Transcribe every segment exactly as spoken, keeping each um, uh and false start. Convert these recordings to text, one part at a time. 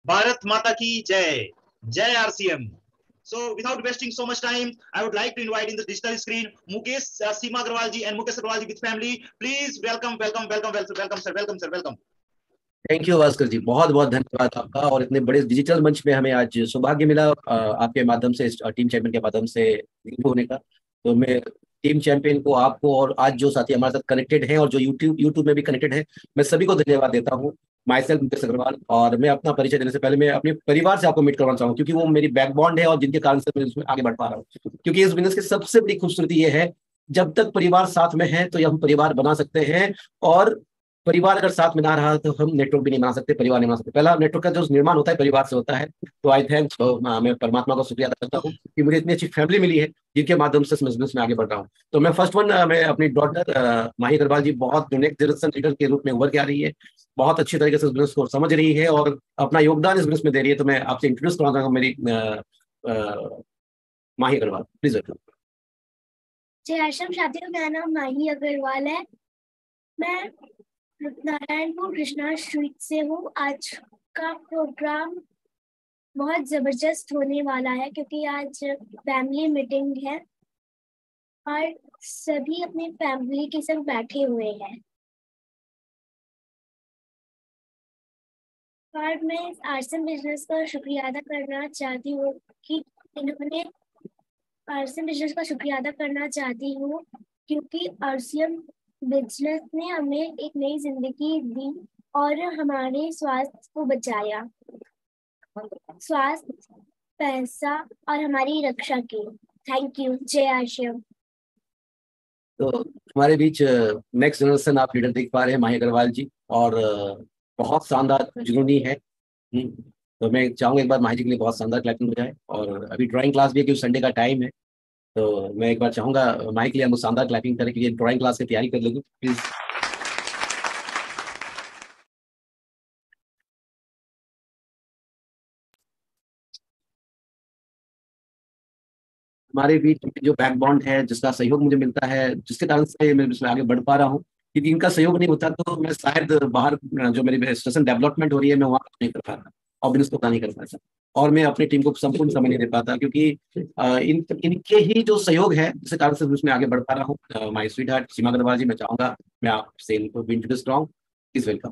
भारत माता की जय, जय RCM. So without wasting so much time, I would like to invite in the digital screen Mukesh uh, Seema Agarwal ji and Mukesh Agarwal ji with family. Please welcome, welcome, welcome, welcome, welcome, sir, welcome, sir, welcome. Thank you Bhaskar ji, बहुत बहुत धन्यवाद आपका। और इतने बड़े digital मंच में हमें आज सौभाग्य मिला आपके माध्यम से, टीम चैंपियन के माध्यम से होने का। तो मैं टीम चैंपियन को, आपको और आज जो साथी हमारे साथ कनेक्टेड हैं और जो यूट्यूब यूट्यूब में भी कनेक्टेड है, मैं सभी को धन्यवाद देता हूँ। माई सेल्फ मुकेश अग्रवाल, और मैं अपना परिचय देने से पहले मैं अपने परिवार से आपको मीट करवाना चाहूँ, क्योंकि वो मेरी बैकबॉन्ड है और जिनके कारण से मैं इसमें आगे बढ़ पा रहा हूँ। क्योंकि इस बिजनेस की सबसे बड़ी खूबसूरती ये है, जब तक परिवार साथ में है तो हम परिवार बना सकते हैं, और परिवार अगर साथ में ना रहा तो हम नेटवर्क भी नहीं बना सकते, परिवार नहीं बना सकते। पहला नेटवर्क का जो निर्माण होता है परिवार से होता है। तो आई थैंक तो मैं परमात्मा का शुक्रिया अदा करता हूँ कि मुझे इतनी अच्छी फैमिली मिली है जिनके माध्यम से बिजनेस में आगे बढ़ रहा हूँ। तो मैं फर्स्ट वन, मैं अपनी डॉटर माही अग्रवाल जी बहुत नेक्स्ट जनरेशन लीडर के रूप में उभर के आ रही है, बहुत अच्छी तरीके से बिजनेस को समझ रही है और अपना योगदान इस बिजनेस में दे रही है। तो मैं आपसे इंट्रोड्यूस करना चाहूँगा मेरी माही अग्रवाल, प्लीज वेलकम। जय आश्रम साथियों, मेरा नाम माही अग्रवाल है। मैं नारायणपुर कृष्णा स्ट्रीट से हूँ। आज का प्रोग्राम बहुत जबरदस्त होने वाला है क्योंकि आज फैमिली मीटिंग है और सभी अपनी फैमिली के संग बैठे हुए हैं। और मैं इस आरसीएम बिजनेस का शुक्रिया अदा करना चाहती हूँ कि इन्होंने आरसीएम बिजनेस का शुक्रिया अदा करना चाहती हूँ क्योंकि आरसीएम बिजनेस ने हमें एक नई जिंदगी दी और हमारे स्वास्थ्य को बचाया, स्वास्थ्य, पैसा और हमारी रक्षा की। Thank you. जय आश्रम। तो हमारे बीच नेक्स्ट जनरेशन आप लीडर देख पा रहे हैं माही अग्रवाल जी, और बहुत शानदार जुनूनी है। तो मैं चाहूँगा एक बार माही जी के लिए बहुत शानदार क्लैपिंग हो जाए। और अभी ड्राइंग क्लास भी है क्योंकि संडे का टाइम है, तो मैं एक बार चाहूँगा माही के लिए हम शानदार क्लैपिंग करें क्योंकि ड्राइंग क्लास की तैयारी कर लेंगे, प्लीज। हमारे बीच जो बैकबॉन्ड है, जिसका सहयोग मुझे मिलता है, जिसके कारण से मैं इसमें आगे बढ़ पा रहा हूँ, क्योंकि इनका सहयोग नहीं होता तो मैं शायद बाहर जो मेरी स्टेशन डेवलपमेंट हो रही है मैं वहाँ नहीं कर पाता और बिजनेस को नहीं कर पाता, और मैं अपनी टीम को संपूर्ण समय नहीं दे पाता, क्योंकि इन इनके ही जो सहयोग है जिसके कारण से उसमें आगे बढ़ पा रहा हूँ। My sweetheart Seema Agarwal ji, मैं चाहूंगा मैं आपसे इनको इंट्रोड्यूस कराऊं, प्लीज वेलकम।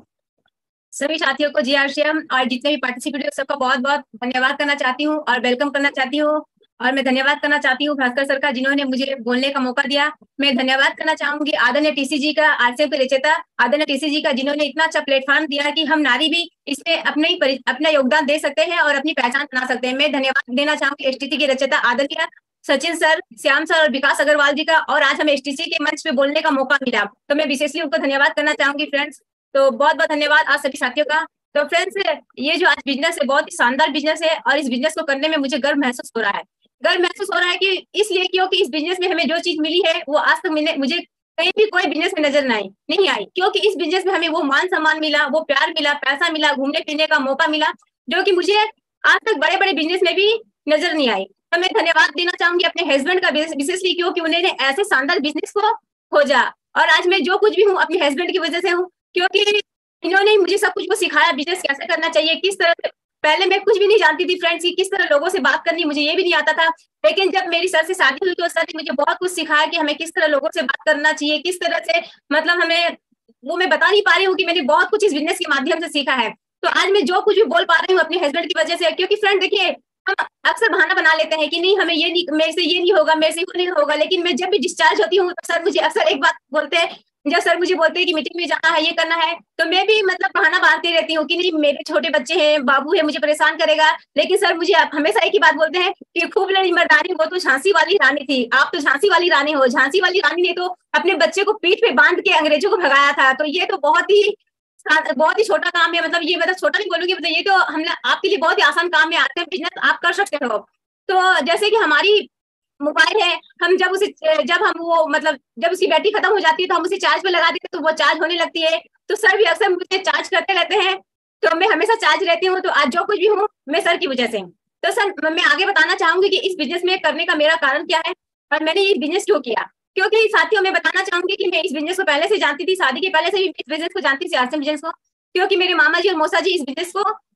सभी साथियों को जी आरसीएम और जितने भी पार्टिसिपेट सबका बहुत बहुत धन्यवाद करना चाहती हूँ और वेलकम करना चाहती हूँ। और मैं धन्यवाद करना चाहती हूँ भास्कर सर का, जिन्होंने मुझे बोलने का मौका दिया। मैं धन्यवाद करना चाहूंगी आदरणीय टीसी जी का, आरसीएम के रचयिता आदरणीय टीसी जी का, जिन्होंने इतना अच्छा प्लेटफॉर्म दिया कि हम नारी भी इसमें अपने अपना योगदान दे सकते हैं और अपनी पहचान बना सकते हैं। मैं धन्यवाद देना चाहूंगी एसटीसी के रचयिता आदरणीय सचिन सर, श्याम सर और विकास अग्रवाल जी का, और आज हमें एसटीसी के मंच पे बोलने का मौका मिला, तो मैं विशेषली उनको धन्यवाद करना चाहूंगी फ्रेंड्स। तो बहुत बहुत धन्यवाद आप सभी साथियों का। तो फ्रेंड्स, ये जो आज बिजनेस है बहुत ही शानदार बिजनेस है और इस बिजनेस को करने में मुझे गर्व महसूस हो रहा है। गर्व महसूस हो रहा है कि इसलिए क्योंकि इस बिजनेस में हमें जो चीज मिली है वो आज तक मैंने मुझे कहीं भी कोई बिजनेस में नजर नहीं नहीं आई, क्योंकि इस बिजनेस में हमें वो मान सम्मान मिला, वो प्यार मिला, पैसा मिला, घूमने फिरने का मौका मिला, जो कि मुझे आज तक बड़े बड़े बिजनेस में भी नजर नहीं आई। तो मैं धन्यवाद देना चाहूंगी अपने हस्बैंड का विशेषली, क्योंकि उन्होंने ऐसे शानदार बिजनेस को खोजा और आज मैं जो कुछ भी हूँ अपने हस्बैंड की वजह से हूँ, क्योंकि इन्होंने मुझे सब कुछ को सिखाया, बिजनेस कैसे करना चाहिए, किस तरह से। पहले मैं कुछ भी नहीं जानती थी फ्रेंड्स की किस तरह लोगों से बात करनी, मुझे ये भी नहीं आता था। लेकिन जब मेरी सर से शादी हुई तो सर ने मुझे बहुत कुछ सिखाया कि हमें किस तरह लोगों से बात करना चाहिए, किस तरह से, मतलब हमें वो मैं बता नहीं पा रही हूँ कि मैंने बहुत कुछ इस बिजनेस के माध्यम से सीखा है। तो आज मैं जो कुछ भी बोल पा रही हूँ अपने हस्बैंड की वजह से, क्योंकि फ्रेंड देखिए हम अक्सर बहाना बना लेते हैं कि नहीं हमें ये नहीं, मेरे से ये नहीं होगा, मेरे से वो नहीं होगा, लेकिन मैं जब भी डिस्चार्ज होती हूँ तो सर मुझे अक्सर एक बात बोलते हैं, जब सर मुझे बोलते हैं कि मीटिंग में जाना है, ये करना है, तो मैं भी मतलब बहाना मारती रहती हूँ कि नहीं मेरे छोटे बच्चे हैं, बाबू है, मुझे परेशान करेगा। लेकिन सर मुझे हमेशा एक ही बात बोलते हैं कि खूब लड़ी मर्दानी, वो तो झांसी वाली रानी थी, आप तो झांसी वाली रानी हो। झांसी वाली रानी ने तो अपने बच्चे को पीठ पे बांध के अंग्रेजों को भगाया था। तो ये तो बहुत ही बहुत ही छोटा काम है, मतलब ये मतलब छोटा नहीं बोलूंगी, मतलब ये तो हमने आपके लिए बहुत ही आसान काम है, आते बिजनेस आप कर सकते हो। तो जैसे कि हमारी मोबाइल है, हम जब उसे जब हम वो मतलब जब उसकी बैटरी खत्म हो जाती है तो हम उसे चार्ज पे लगा देते हैं तो वो चार्ज होने लगती है। तो सर भी अक्सर मुझे चार्ज करते रहते हैं, तो मैं हमेशा चार्ज रहती हूँ। तो आज जो कुछ भी हूँ मैं सर की वजह से। तो सर मैं आगे बताना चाहूंगी कि इस बिजनेस में करने का मेरा कारण क्या है और मैंने ये बिजनेस क्यों किया। क्योंकि साथियों मैं बताना चाहूंगी कि मैं इस बिजनेस को पहले से जानती थी, शादी के पहले से भी इस बिजनेस को जानती थी, आरसीएम बिजनेस को, क्योंकि मेरे मामा जी और मौसा जी इस बिजनेस को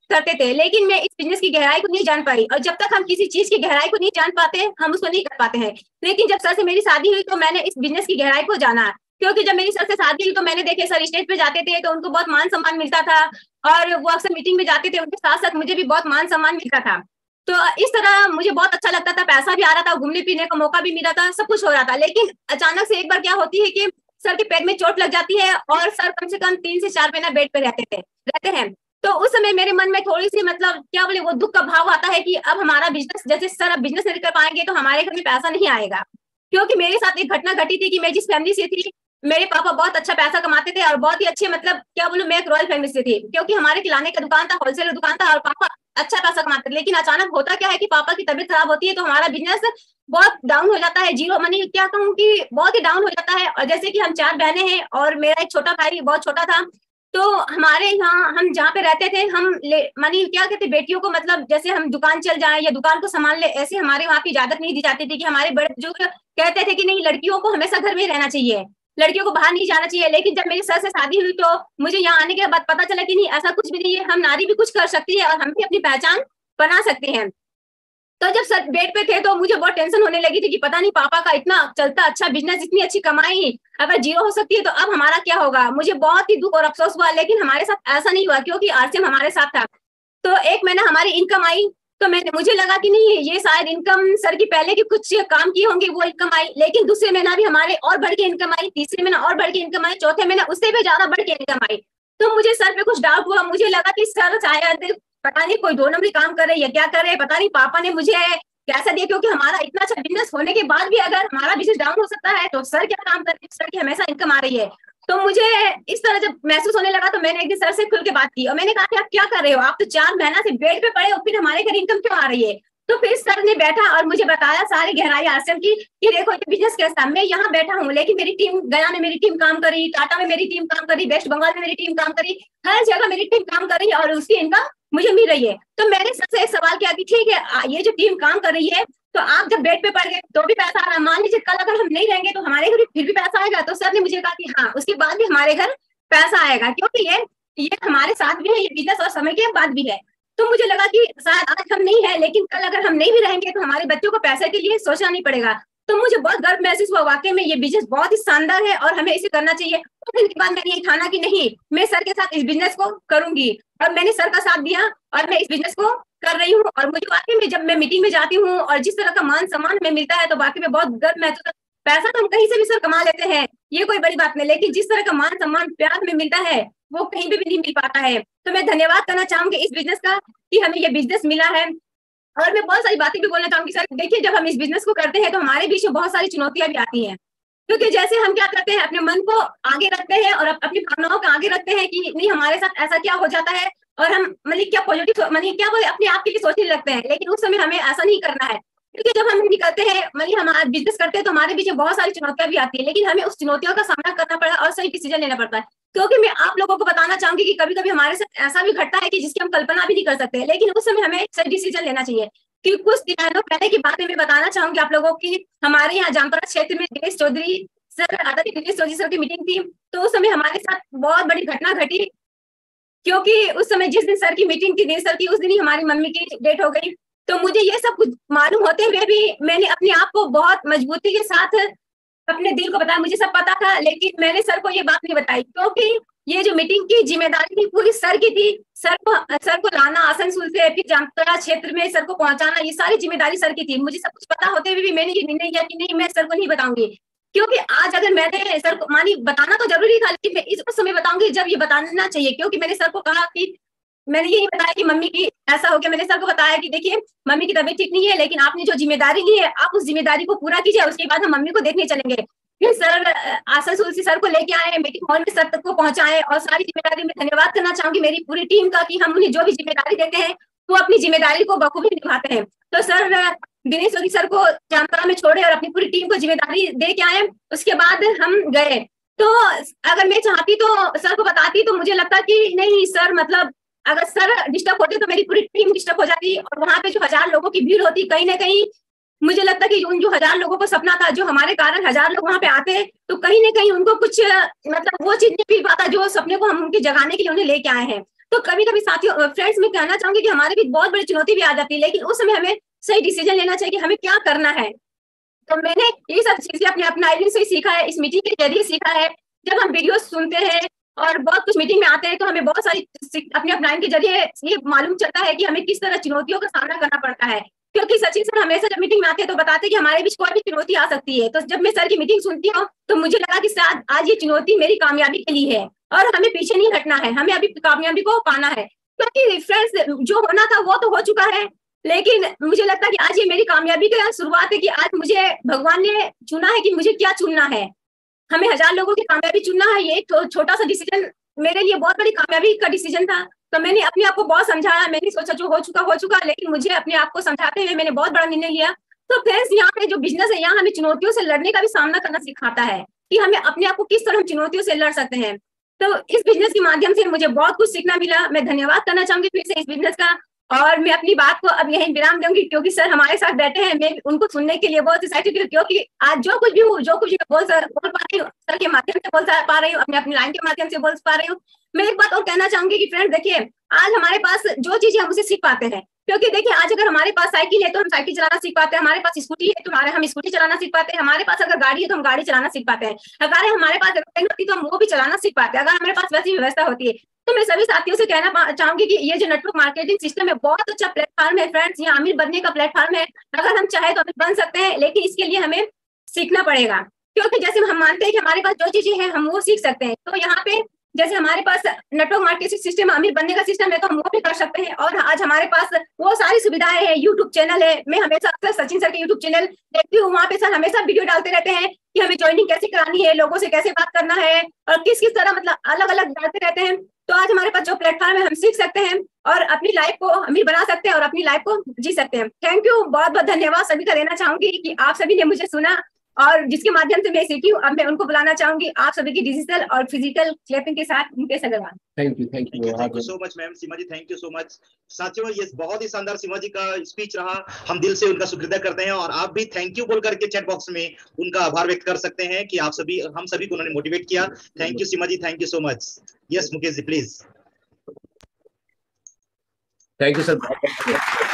करते थे, लेकिन मैं इस बिजनेस की गहराई को नहीं जान पाई। और जब तक हम किसी चीज की गहराई को नहीं जान पाते, हम उसको नहीं कर पाते हैं। लेकिन जब सर से मेरी शादी हुई तो मैंने इस बिजनेस की गहराई को जाना, क्योंकि जब मेरी सर से शादी हुई तो मैंने देखे सर स्टेज पे जाते थे तो उनको बहुत मान सम्मान मिलता था, और वो अक्सर मीटिंग में जाते थे, उनके साथ साथ मुझे भी बहुत मान सम्मान मिलता था। तो इस तरह मुझे बहुत अच्छा लगता था, पैसा भी आ रहा था, घूमने फिरने का मौका भी मिला था, सब कुछ हो रहा था। लेकिन अचानक से एक बार क्या होती है कि सर के पैर में चोट लग जाती है और सर कम से कम तीन से चार महीना बेड पे रहते थे रहते हैं। तो उस समय मेरे मन में थोड़ी सी मतलब क्या बोले वो दुख का भाव आता है कि अब हमारा बिजनेस, जैसे सर अब बिजनेस नहीं कर पाएंगे तो हमारे घर में पैसा नहीं आएगा। क्योंकि मेरे साथ एक घटना घटी थी कि मैं जिस फैमिली से थी, मेरे पापा बहुत अच्छा पैसा कमाते थे और बहुत ही अच्छे, मतलब क्या बोलूं, मैं एक रॉयल फैमिली से थी, क्योंकि हमारे किराने का दुकान था, होलसेल दुकान था, और पापा अच्छा पैसा कमाते थे। लेकिन अचानक होता क्या है कि पापा की तबीयत खराब होती है तो हमारा बिजनेस बहुत डाउन हो जाता है, जीरो मनी क्या कहूँ कि बहुत ही डाउन हो जाता है। और जैसे कि हम चार बहनें हैं और मेरा एक छोटा भाई बहुत छोटा था, तो हमारे यहाँ हम जहाँ पे रहते थे हम मानी क्या कहते बेटियों को, मतलब जैसे हम दुकान चल जाएं या दुकान को संभाल ले, ऐसे हमारे वहाँ की इजाजत नहीं दी जाती थी। कि हमारे बड़े बुजुर्ग कहते थे कि नहीं, लड़कियों को हमेशा घर में रहना चाहिए, लड़कियों को बाहर नहीं जाना चाहिए। लेकिन जब मेरी सर से शादी हुई तो मुझे यहाँ आने के बाद पता चला कि नहीं, ऐसा कुछ भी नहीं है, हम नारी भी कुछ कर सकती है और हम भी अपनी पहचान बना सकते हैं। तो जब सर बेड पे थे तो मुझे बहुत टेंशन होने लगी थी कि पता नहीं पापा का इतना चलता अच्छा बिजनेस, इतनी अच्छी कमाई अगर जीरो हो सकती है तो अब हमारा क्या होगा। मुझे बहुत ही दुख और अफसोस हुआ, लेकिन हमारे साथ ऐसा नहीं हुआ क्योंकि आरसीएम हमारे साथ था। तो एक महीना हमारी इनकम आई तो मैंने मुझे लगा कि नहीं, ये शायद इनकम सर की पहले की कुछ काम किए होंगे वो इनकम आई। लेकिन दूसरे महीना भी हमारे और बढ़ के इनकम आई, तीसरे महीना और बढ़ के इनकम आई, चौथे महीना उससे भी ज्यादा बढ़ के इनकम आई। तो मुझे सर पे कुछ डाउट हुआ, मुझे लगा कि सर शायद पता नहीं कोई दो नंबरी काम कर रहे या क्या कर रहे, पता नहीं पापा ने मुझे कैसा दिया, क्योंकि हमारा इतना अच्छा बिजनेस होने के बाद भी अगर हमारा बिजनेस डाउन हो सकता है तो सर क्या काम कर रहे हैं, सर की हमेशा इनकम आ रही है। तो मुझे इस तरह जब महसूस होने लगा तो मैंने एक दिन सर से खुल के बात की और मैंने कहा कि आप क्या कर रहे हो, आप तो चार महीना से बेड पे पड़े हो, फिर हमारे घर इनकम क्यों आ रही है। तो फिर सर ने बैठा और मुझे बताया सारी गहराई आश्रम की कि देखो ये बिजनेस कैसा, मैं यहाँ बैठा हूँ लेकिन मेरी टीम गया में मेरी टीम काम करी, टाटा में मेरी टीम काम करी, वेस्ट बंगाल में मेरी टीम काम करी, हर जगह मेरी टीम काम कर रही है और उसकी इनकम मुझे मिल रही है। तो मैंने सर से एक सवाल किया कि ठीक है, ये जो टीम काम कर रही है तो आप जब बेड पे पड़ गए तो भी पैसा आ रहा, मान लीजिए कल अगर हम नहीं रहेंगे तो हमारे घर फिर भी पैसा आएगा। तो सर ने मुझे कहा कि हाँ, उसके बाद भी हमारे घर पैसा आएगा, क्योंकि ये ये हमारे साथ भी है, ये बिजनेस और समय के बाद भी है। तो मुझे लगा कि शायद आज हम नहीं है लेकिन कल अगर हम नहीं भी रहेंगे तो हमारे बच्चों को पैसे के लिए सोचना नहीं पड़ेगा। तो मुझे बहुत गर्व महसूस हुआ, वाकई में ये बिजनेस बहुत ही शानदार है और हमें इसे करना चाहिए। तो फिर के बाद मैंने ये ठाना कि नहीं, मैं सर के साथ इस बिजनेस को करूंगी और मैंने सर का साथ दिया और मैं इस बिजनेस को कर रही हूँ। और मुझे वाकई में जब मैं मीटिंग में जाती हूँ और जिस तरह का मान सम्मान में मिलता है तो वाकई में बहुत गर्व महसूस। पैसा तो हम कहीं से भी सर कमा लेते हैं, ये कोई बड़ी बात नहीं, लेकिन जिस तरह का मान सम्मान प्यार में मिलता है वो कहीं भी, भी नहीं मिल पाता है। तो मैं धन्यवाद करना चाहूंगी इस बिजनेस का कि हमें ये बिजनेस मिला है। और मैं बहुत सारी बातें भी बोलना चाहूंगी सर। देखिए, जब हम इस बिजनेस को करते हैं तो हमारे बीच में बहुत सारी चुनौतियां भी आती हैं, क्योंकि जैसे हम क्या करते हैं, अपने मन को आगे रखते हैं और अपनी भावनाओं को आगे रखते हैं कि नहीं हमारे साथ ऐसा क्या हो जाता है, और हम मतलब क्या पॉजिटिव मतलब क्या बोले अपने आप के लिए सोचने लगते हैं। लेकिन उस समय हमें ऐसा नहीं करना है, क्योंकि जब हम निकलते हैं मतलब हमारा बिजनेस करते हैं तो हमारे बीच में बहुत सारी चुनौतियां भी आती है, लेकिन हमें उस चुनौतियों का सामना करना पड़ा और सही डिसीजन लेना पड़ता है। क्योंकि मैं आप लोगों को बताना चाहूंगी कि कभी कभी हमारे साथ ऐसा भी घटता है कि जिसकी हम कल्पना भी नहीं कर सकते, लेकिन उस समय हमें सही डिसीजन लेना चाहिए। कि कुछ दिनों पहले की बातें मैं बताना चाहूंगी आप लोगों की। हमारे यहाँ जामताड़ा क्षेत्र में दिनेश चौधरी सर आता थी, दिनेश चौधरी सर की मीटिंग थी, तो उस समय हमारे साथ बहुत बड़ी घटना घटी, क्योंकि उस समय जिस दिन सर की मीटिंग थी दिनेश सर की, उस दिन ही हमारी मम्मी की डेथ हो गई। तो मुझे ये सब कुछ मालूम होते हुए भी मैंने अपने आप को बहुत मजबूती के साथ अपने दिल को बताया। मुझे सब पता था लेकिन मैंने सर को ये बात नहीं बताई, क्योंकि ये जो मीटिंग की जिम्मेदारी थी पूरी सर की थी। सर को सर को लाना आसनसोल से फिर जामताड़ा क्षेत्र में सर को पहुंचाना, ये सारी जिम्मेदारी सर की थी। मुझे सब कुछ पता होते हुए भी मैंने ये निर्णय किया कि नहीं, मैं सर को नहीं बताऊंगी, क्योंकि आज अगर मैंने सर को मानी बताना तो जरूरी था, लेकिन मैं इस समय बताऊंगी जब ये बताना चाहिए। क्योंकि मैंने सर को कहा कि मैंने यही बताया कि मम्मी की ऐसा हो गया, मैंने सर को बताया कि देखिए मम्मी की तबीयत ठीक नहीं है, लेकिन आपने जो जिम्मेदारी ली है आप उस जिम्मेदारी को पूरा कीजिए, उसके बाद हम मम्मी को देखने चलेंगे। फिर सर आसनसोल से सर को लेके आए, मीटिंग हॉल में सर तक को पहुंचाए, और सारी जिम्मेदारी में धन्यवाद करना चाहूंगी मेरी पूरी टीम का कि हम उन्हें जो भी जिम्मेदारी देते हैं वो अपनी जिम्मेदारी को बखूबी निभाते हैं। तो सर दिनेश चौधरी सर को जामताड़ा में छोड़े और अपनी पूरी टीम को जिम्मेदारी दे के आए। उसके बाद हम गए, तो अगर मैं चाहती तो सर को बताती, तो मुझे लगता कि नहीं सर, मतलब अगर सर डिस्टर्ब होते तो मेरी पूरी टीम डिस्टर्ब हो जाती, और वहां पे जो हजार लोगों की भीड़ होती, कहीं ना कहीं मुझे लगता कि उन जो हजार लोगों को सपना था, जो हमारे कारण हजार लोग वहां पे आते, तो कहीं ना कहीं उनको कुछ मतलब वो चीज नहीं मिल पाता जो सपने को हम उनके जगाने के लिए उन्हें लेके आए हैं। तो कभी कभी साथियों फ्रेंड्स में कहना चाहूंगी कि हमारे भी बहुत बड़ी चुनौती भी आ जाती है, लेकिन उस समय हमें सही डिसीजन लेना चाहिए कि हमें क्या करना है। तो मैंने ये सब चीजें अपने अपने आइडिया से सीखा है, इस मीटिंग के जरिए सीखा है। जब हम वीडियो सुनते हैं और बहुत कुछ मीटिंग में आते हैं तो हमें बहुत सारी अपने अपलाइन के जरिए ये मालूम चलता है कि हमें किस तरह चुनौतियों का सामना करना पड़ता है। क्योंकि सचिन सर हमेशा जब मीटिंग में आते हैं तो बताते हैं कि हमारे बीच कोई भी चुनौती आ सकती है। तो जब मैं सर की मीटिंग सुनती हूँ तो मुझे लगा कि शायद आज ये चुनौती मेरी कामयाबी के लिए है और हमें पीछे नहीं हटना है, हमें अभी कामयाबी को पाना है। क्योंकि फ्रेंड्स जो होना था वो तो हो चुका है, लेकिन मुझे लगता है कि आज ये मेरी कामयाबी का शुरुआत है कि आज मुझे भगवान ने चुना है कि मुझे क्या चुनना है। हमें हजार लोगों की कामयाबी चुनना है, ये एक छोटा सा डिसीजन मेरे लिए बहुत बड़ी कामयाबी का डिसीजन था। तो मैंने अपने आप को बहुत समझाया, मैंने सोचा जो हो चुका हो चुका, लेकिन मुझे अपने आप को समझाते हुए मैंने बहुत बड़ा निर्णय लिया। तो फ्रेंड्स यहाँ पे जो बिजनेस है, यहाँ हमें चुनौतियों से लड़ने का भी सामना करना सिखाता है कि हमें अपने आप को किस तरह चुनौतियों से लड़ सकते हैं। तो इस बिजनेस के माध्यम से मुझे बहुत कुछ सीखना मिला। मैं धन्यवाद करना चाहूंगी फिर से इस बिजनेस का, और मैं अपनी बात को अब यहीं विराम दूंगी क्योंकि सर हमारे साथ बैठे हैं। मैं उनको सुनने के लिए बहुत एक्साइटेड हूँ क्योंकि आज जो कुछ भी हूँ जो कुछ भी बोल बोल पा रही हूँ सर के माध्यम से बोल पा रही हूँ, अपने अपनी लाइन के माध्यम से बोल पा रही हूँ। मैं एक बात और कहना चाहूंगी कि फ्रेंड देखिए, आज हमारे पास जो चीजें हम उसे सीख पाते हैं, क्योंकि देखिए आज अगर हमारे पास साइकिल है तो हम साइकिल चलाना सीख पाते हैं, हमारे पास स्कूटी है तो हमारे हम स्कूटी चलाना सीख पाते हैं, हमारे पास अगर गाड़ी है तो हम गाड़ी चलाना सीख पाते हैं, अगर हमारे पास एरोप्लेन होती तो हम वो भी चलाना सीख पाते हैं, अगर हमारे पास वैसी व्यवस्था होती है। तो मैं सभी साथियों से कहना चाहूंगी कि ये जो नेटवर्क मार्केटिंग सिस्टम है बहुत अच्छा प्लेटफॉर्म है फ्रेंड्स, ये अमीर बनने का प्लेटफॉर्म है। अगर हम चाहे तो अमीर बन सकते हैं, लेकिन इसके लिए हमें सीखना पड़ेगा, क्योंकि जैसे हम मानते हैं कि हमारे पास जो चीजें हैं हम वो सीख सकते हैं। तो यहाँ पे जैसे हमारे पास नेटवर्क मार्केटिंग सिस्टम अमीर बनने का सिस्टम है तो हम वो भी कर सकते हैं, और आज हमारे पास वो सारी सुविधाएं हैं। यूट्यूब चैनल है, मैं हमेशा अक्सर सचिन सर के यूट्यूब चैनल देखती हूँ, वहाँ पे सर हमेशा वीडियो डालते रहते हैं कि हमें ज्वाइनिंग कैसे करानी है, लोगों से कैसे बात करना है और किस किस तरह मतलब अलग अलग डालते रहते हैं। तो आज हमारे पास जो प्लेटफॉर्म है हम सीख सकते हैं और अपनी लाइफ को अमीर बना सकते हैं और अपनी लाइफ को जी सकते हैं। थैंक यू, बहुत बहुत धन्यवाद सभी का देना चाहूंगी कि आप सभी ने मुझे सुना और जिसके माध्यम से मैं सीखी हूँ। अब मैं उनको बुलाना चाहूंगी आप सभी की डिजिटल और फिजिकल क्लैपिंग के साथ Mukesh Agarwal. Thank you thank you thank you so much ma'am Seema ji, thank you so much. साथियों ये बहुत ही शानदार सीमा जी का स्पीच रहा, हम दिल से उनका शुक्रिया करते हैं और आप भी थैंक यू बोल करके चैट बॉक्स में उनका आभार व्यक्त कर सकते हैं कि आप सभी हम सभी को उन्होंने मोटिवेट किया। Thank you Seema ji, thank you so much. Yes Mukesh ji please. Thank you sir.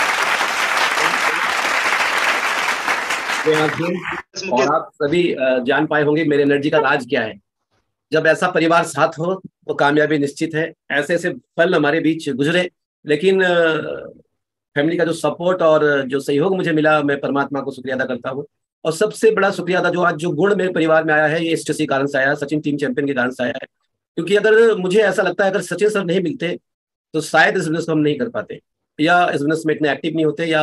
और आप सभी जान पाए होंगे मेरे एनर्जी का राज क्या है। जब ऐसा परिवार साथ हो तो कामयाबी निश्चित है। ऐसे ऐसे पल हमारे बीच गुजरे, लेकिन फैमिली का जो सपोर्ट और जो सहयोग मुझे मिला, मैं परमात्मा को शुक्रिया अदा करता हूँ। और सबसे बड़ा शुक्रिया अदा जो आज जो गुण मेरे परिवार में आया है, ये इस कारण से आया, सचिन टीम चैंपियन के कारण से आया है। क्योंकि अगर मुझे ऐसा लगता है अगर सचिन सर नहीं मिलते तो शायद इस बिजनेस को हम नहीं कर पाते, या इस बिजनेस में इतने एक्टिव नहीं होते, या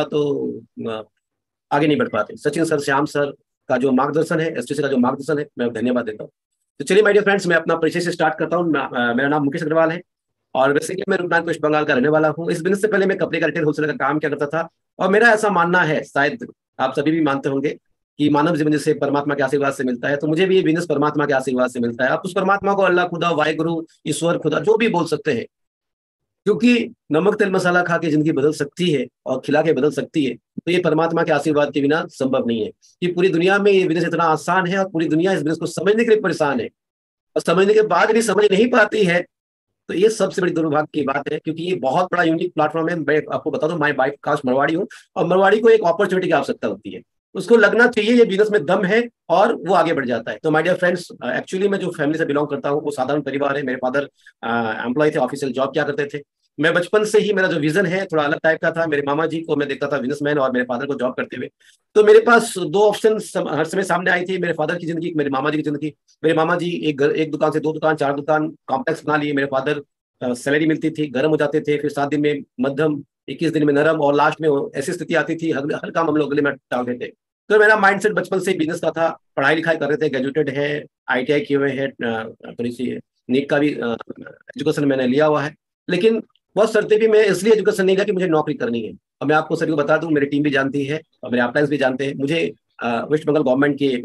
तो आगे नहीं बढ़ पाते। सचिन सर, श्याम सर का जो मार्गदर्शन है, एसटीसी का जो मार्गदर्शन है, मैं धन्यवाद देता हूँ। तो चलिए माय डियर फ्रेंड्स, मैं अपना परिचय से स्टार्ट करता हूँ। मेरा नाम मुकेश अग्रवाल है और बेसिकली मैं रूपनाथ वेस्ट बंगाल का रहने वाला हूँ। इस बिजनेस से पहले मैं कपड़े का रिटेल होलसेलर का काम किया करता था और मेरा ऐसा मानना है, शायद आप सभी भी मानते होंगे, कि मानव जीवन जैसे परमात्मा के आशीर्वाद से मिलता है, तो मुझे भी ये बिजनेस परमात्मा के आशीर्वाद से मिलता है। आप उस परमात्मा को अल्लाह, खुदा, वाहिगुरु, ईश्वर, खुदा जो भी बोल सकते हैं, क्योंकि नमक तेल मसाला खा के जिंदगी बदल सकती है और खिला के बदल सकती है, तो ये परमात्मा के आशीर्वाद के बिना संभव नहीं है। कि पूरी दुनिया में ये बिजनेस इतना आसान है और पूरी दुनिया इस बिजनेस को समझने के लिए परेशान है और समझने के बाद भी समझ नहीं पाती है, तो ये सबसे बड़ी दुर्भाग्य की बात है। क्योंकि ये बहुत बड़ा यूनिक प्लेटफॉर्म है। मैं आपको बता दूं, मैं बाई कास्ट मरवाड़ी हूँ और मरवाड़ी को एक अपॉर्चुनिटी की आवश्यकता होती है, उसको लगना चाहिए ये बिजनेस में दम है और वो आगे बढ़ जाता है। तो माय डियर फ्रेंड्स, एक्चुअली मैं जो फैमिली से बिलोंग करता हूँ वो साधारण परिवार है। मेरे फादर एम्प्लॉय थे, ऑफिशियल जॉब किया करते थे। मैं बचपन से ही मेरा जो विजन है थोड़ा अलग टाइप का था। मेरे मामा जी को मैं देखता था बिजनेसमैन और मेरे फादर को जॉब करते हुए, तो मेरे पास दो ऑप्शन हर समय सामने आई थी, मेरे फादर की जिंदगी, मेरे मामा जी की जिंदगी। मेरे मामा जी एक घर, एक दुकान से दो दुकान, चार दुकान, कॉम्प्लेक्स बना लिए। मेरे फादर सैलरी मिलती थी, गर्म हो जाते थे, फिर सात दिन में मध्यम, इक्कीस दिन में नरम, और लास्ट में ऐसी स्थिति आती थी हर हर काम हम लोग गले में टाल देते। तो मेरा माइंडसेट बचपन से बिजनेस का था। पढ़ाई लिखाई कर रहे थे, ग्रेजुएटेड है, आई टी आई किए हुए हैं, थोड़ी सी नीट का भी एजुकेशन मैंने लिया हुआ है। लेकिन बहुत शर्तें भी मैं इसलिए एजुकेशन नहीं लिया कि मुझे नौकरी करनी है। और मैं आपको सभी को बता दूं, मेरी टीम भी जानती है और मेरे अपलाइंस भी जानते हैं, मुझे वेस्ट बंगाल गवर्नमेंट की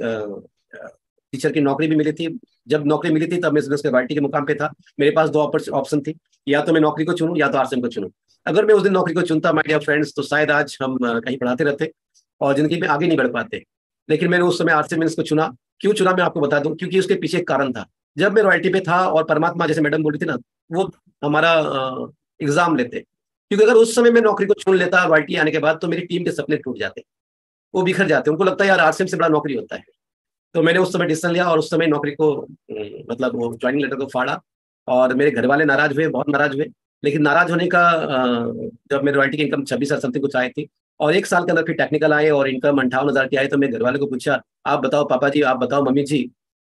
टीचर की नौकरी भी मिली थी। जब नौकरी मिली थी तब मैं बिजनेस के वाइटी के मुकाम पे था। मेरे पास दो ऑप्शन थी, या तो मैं नौकरी को चुनूं या तो आरसीएम को चुनूं। अगर मैं उस दिन नौकरी को चुनता माय डियर फ्रेंड्स, तो शायद आज हम कहीं पढ़ाते रहते और जिंदगी में आगे नहीं बढ़ पाते। लेकिन मैंने उस समय आरसीएम को चुना। क्यों चुना मैं आपको बता दूं, क्योंकि उसके पीछे एक कारण था। जब मैं रॉयल्टी पे था और परमात्मा जैसे मैडम बोली थी ना, वो हमारा एग्जाम लेते, क्योंकि अगर उस समय मैं नौकरी को चुन लेता रॉयल्टी आने के बाद तो मेरी टीम के सपने टूट जाते, वो बिखर जाते, उनको लगता है यार आरसीएम से बड़ा नौकरी होता है। तो मैंने उस समय डिसीजन लिया और उस समय नौकरी को मतलब वो ज्वाइनिंग लेटर को फाड़ा, और मेरे घर वाले नाराज हुए, बहुत नाराज हुए। लेकिन नाराज होने का जब मेरे रॉयल्टी की इनकम छब्बीस हजार समथिंग कुछ आई थी और एक साल के अंदर फिर टेक्निकल आए और इनकम अंठावन हजार की आई, तो मैं घर वाले को पूछा, आप बताओ पापा जी, आप बताओ मम्मी जी,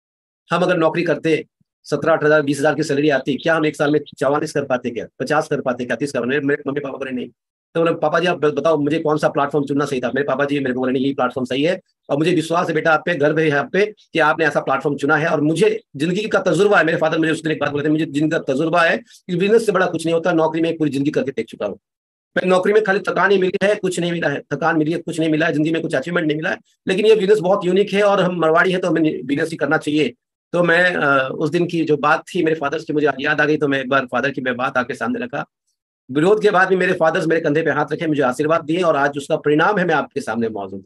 हम अगर नौकरी करते, सत्रह अठारह हजार बीस हजार की सैलरी आती, क्या हम एक साल में चौवालीस कर पाते, क्या पचास कर पाते, क्या तीस कर? मेरे मम्मी पापा बोले नहीं। तो बोले पापा जी आप बताओ मुझे कौन सा प्लेटफॉर्म चुनना सही था? मेरे पापा जी मेरे को बोले नहीं, यही प्लेटफॉर्म सही है, और मुझे विश्वास है बेटा आप पे, गर्व है आप पे कि आपने ऐसा प्लेटफॉर्म चुना है, और मुझे जिंदगी का तजुर्बा है। मेरे फादर मुझे उसके लिए एक बात बोले थे, मुझे जिंदगी का तजुर्बा है कि बिजनेस से बड़ा कुछ नहीं होता, नौकरी में पूरी जिंदगी करके देख चुका हूँ मैं। नौकरी में खाली थकान ही मिली है, कुछ नहीं मिला है, थकान मिली है, कुछ नहीं मिला है, जिंदगी में कुछ अचीवमेंट नहीं मिला है। लेकिन ये बिजनेस बहुत यूनिक है और हम मरवाड़ी है तो हमें बिजनेस ही करना चाहिए। तो मैं उस दिन की जो बात थी मेरे फादर्स की मुझे याद आ गई, तो मैं एक बार फादर की मैं बात आपके सामने रखा। विरोध के बाद भी मेरे फादर्स मेरे कंधे पे हाथ रखे, मुझे आशीर्वाद दिए, और आज उसका परिणाम है मैं आपके सामने मौजूद।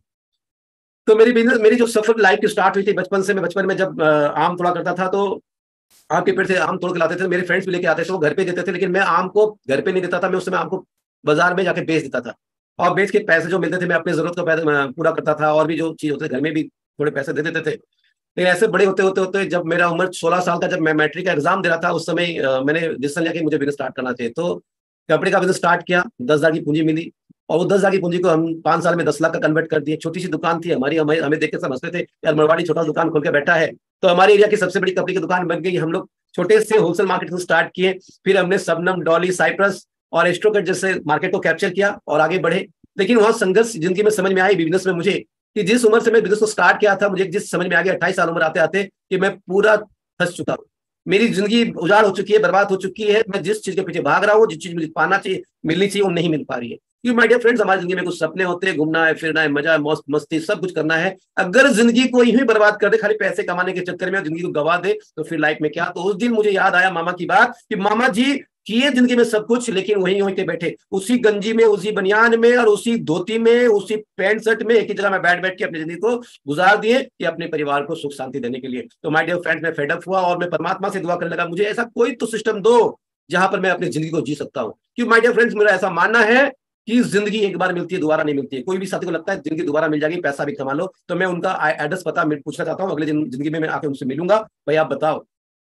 तो मेरी बिजनेस, मेरी जो सफर लाइफ की स्टार्ट हुई थी बचपन से। मैं बचपन में जब आम तोड़ा करता था तो आम के पेड़ से आम तोड़ के लाते थे, मेरे फ्रेंड्स भी लेके आते थे, वो घर पे देते थे, लेकिन मैं आम को घर पे नहीं देता था, मैं उस समय आम को बाजार में जाके बेच देता था, और बेच के पैसे जो मिलते थे मैं अपनी जरूरत को पूरा करता था, और भी जो चीज होते थे घर में भी थोड़े पैसे दे देते थे। लेकिन ऐसे बड़े होते होते होते जब मेरा उम्र सोलह साल का, जब मैं मैट्रिक का एग्जाम दे रहा था, उस समय मैंने डिसीजन लिया कि मुझे बिजनेस स्टार्ट करना चाहिए। तो कपड़े का बिजनेस स्टार्ट किया, दस हजार की पूंजी मिली, और वो दस हजार की पूंजी को हम पांच साल में दस लाख का कन्वर्ट कर दिए। छोटी सी दुकान थी हमारी, हमें हमें देख के समझते थे यार मरवाड़ी छोटा दुकान खोल के बैठा है, तो हमारे एरिया की सबसे बड़ी कपड़े की दुकान बन गई। हम लोग छोटे से होलसेल मार्केट को स्टार्ट किए, फिर हमने सबनम, डॉली, साइप्रस और एस्ट्रोकट जैसे मार्केट को कैप्चर किया और आगे बढ़े। लेकिन वहां संघर्ष जिंदगी में समझ में आई बिजनेस में मुझे, कि जिस उम्र से मैं बिजनेस को स्टार्ट किया था, मुझे जिस समझ में आ गया अट्ठाईस साल उम्र आते आते कि मैं पूरा फंस चुका हूँ, मेरी जिंदगी उजाड़ हो चुकी है, बर्बाद हो चुकी है। मैं जिस चीज के पीछे भाग रहा हूँ, जिस चीज मुझे पाना चाहिए, मिलनी चाहिए, वो नहीं मिल पा रही है। क्योंकि माय डियर फ्रेंड्स, हमारी जिंदगी में कुछ सपने होते हैं, घूमना है, फिरना है, मजा है, मौज मस्ती सब कुछ करना है। अगर जिंदगी को यूं ही बर्बाद कर दे खाली पैसे कमाने के चक्कर में, जिंदगी को गवा दे, तो फिर लाइफ में क्या? तो उस दिन मुझे याद आया मामा की बात कि मामा जी किए जिंदगी में सब कुछ, लेकिन वहीं वहीं के बैठे, उसी गंजी में, उसी बनियान में और उसी धोती में, उसी पैंट शर्ट में एक ही जगह में बैठ बैठ के अपनी जिंदगी को गुजार दिए कि अपने परिवार को सुख शांति देने के लिए। तो माय डियर फ्रेंड्स, मैं फेड अप हुआ और मैं परमात्मा से दुआ करने लगा, मुझे ऐसा कोई तो सिस्टम दो जहां पर मैं अपनी जिंदगी को जी सकता हूँ। क्योंकि माय डियर फ्रेंड्स, मेरा ऐसा मानना है कि जिंदगी एक बार मिलती है, दोबारा नहीं मिलती है। कोई भी साथी को लगता है जिंदगी दोबारा मिल जाएगी, पैसा भी कमा लो, तो मैं उनका एड्रेस पता पूछना चाहता हूँ, अगले जिंदगी में मैं आके उनसे मिलूंगा, भाई आप बताओ।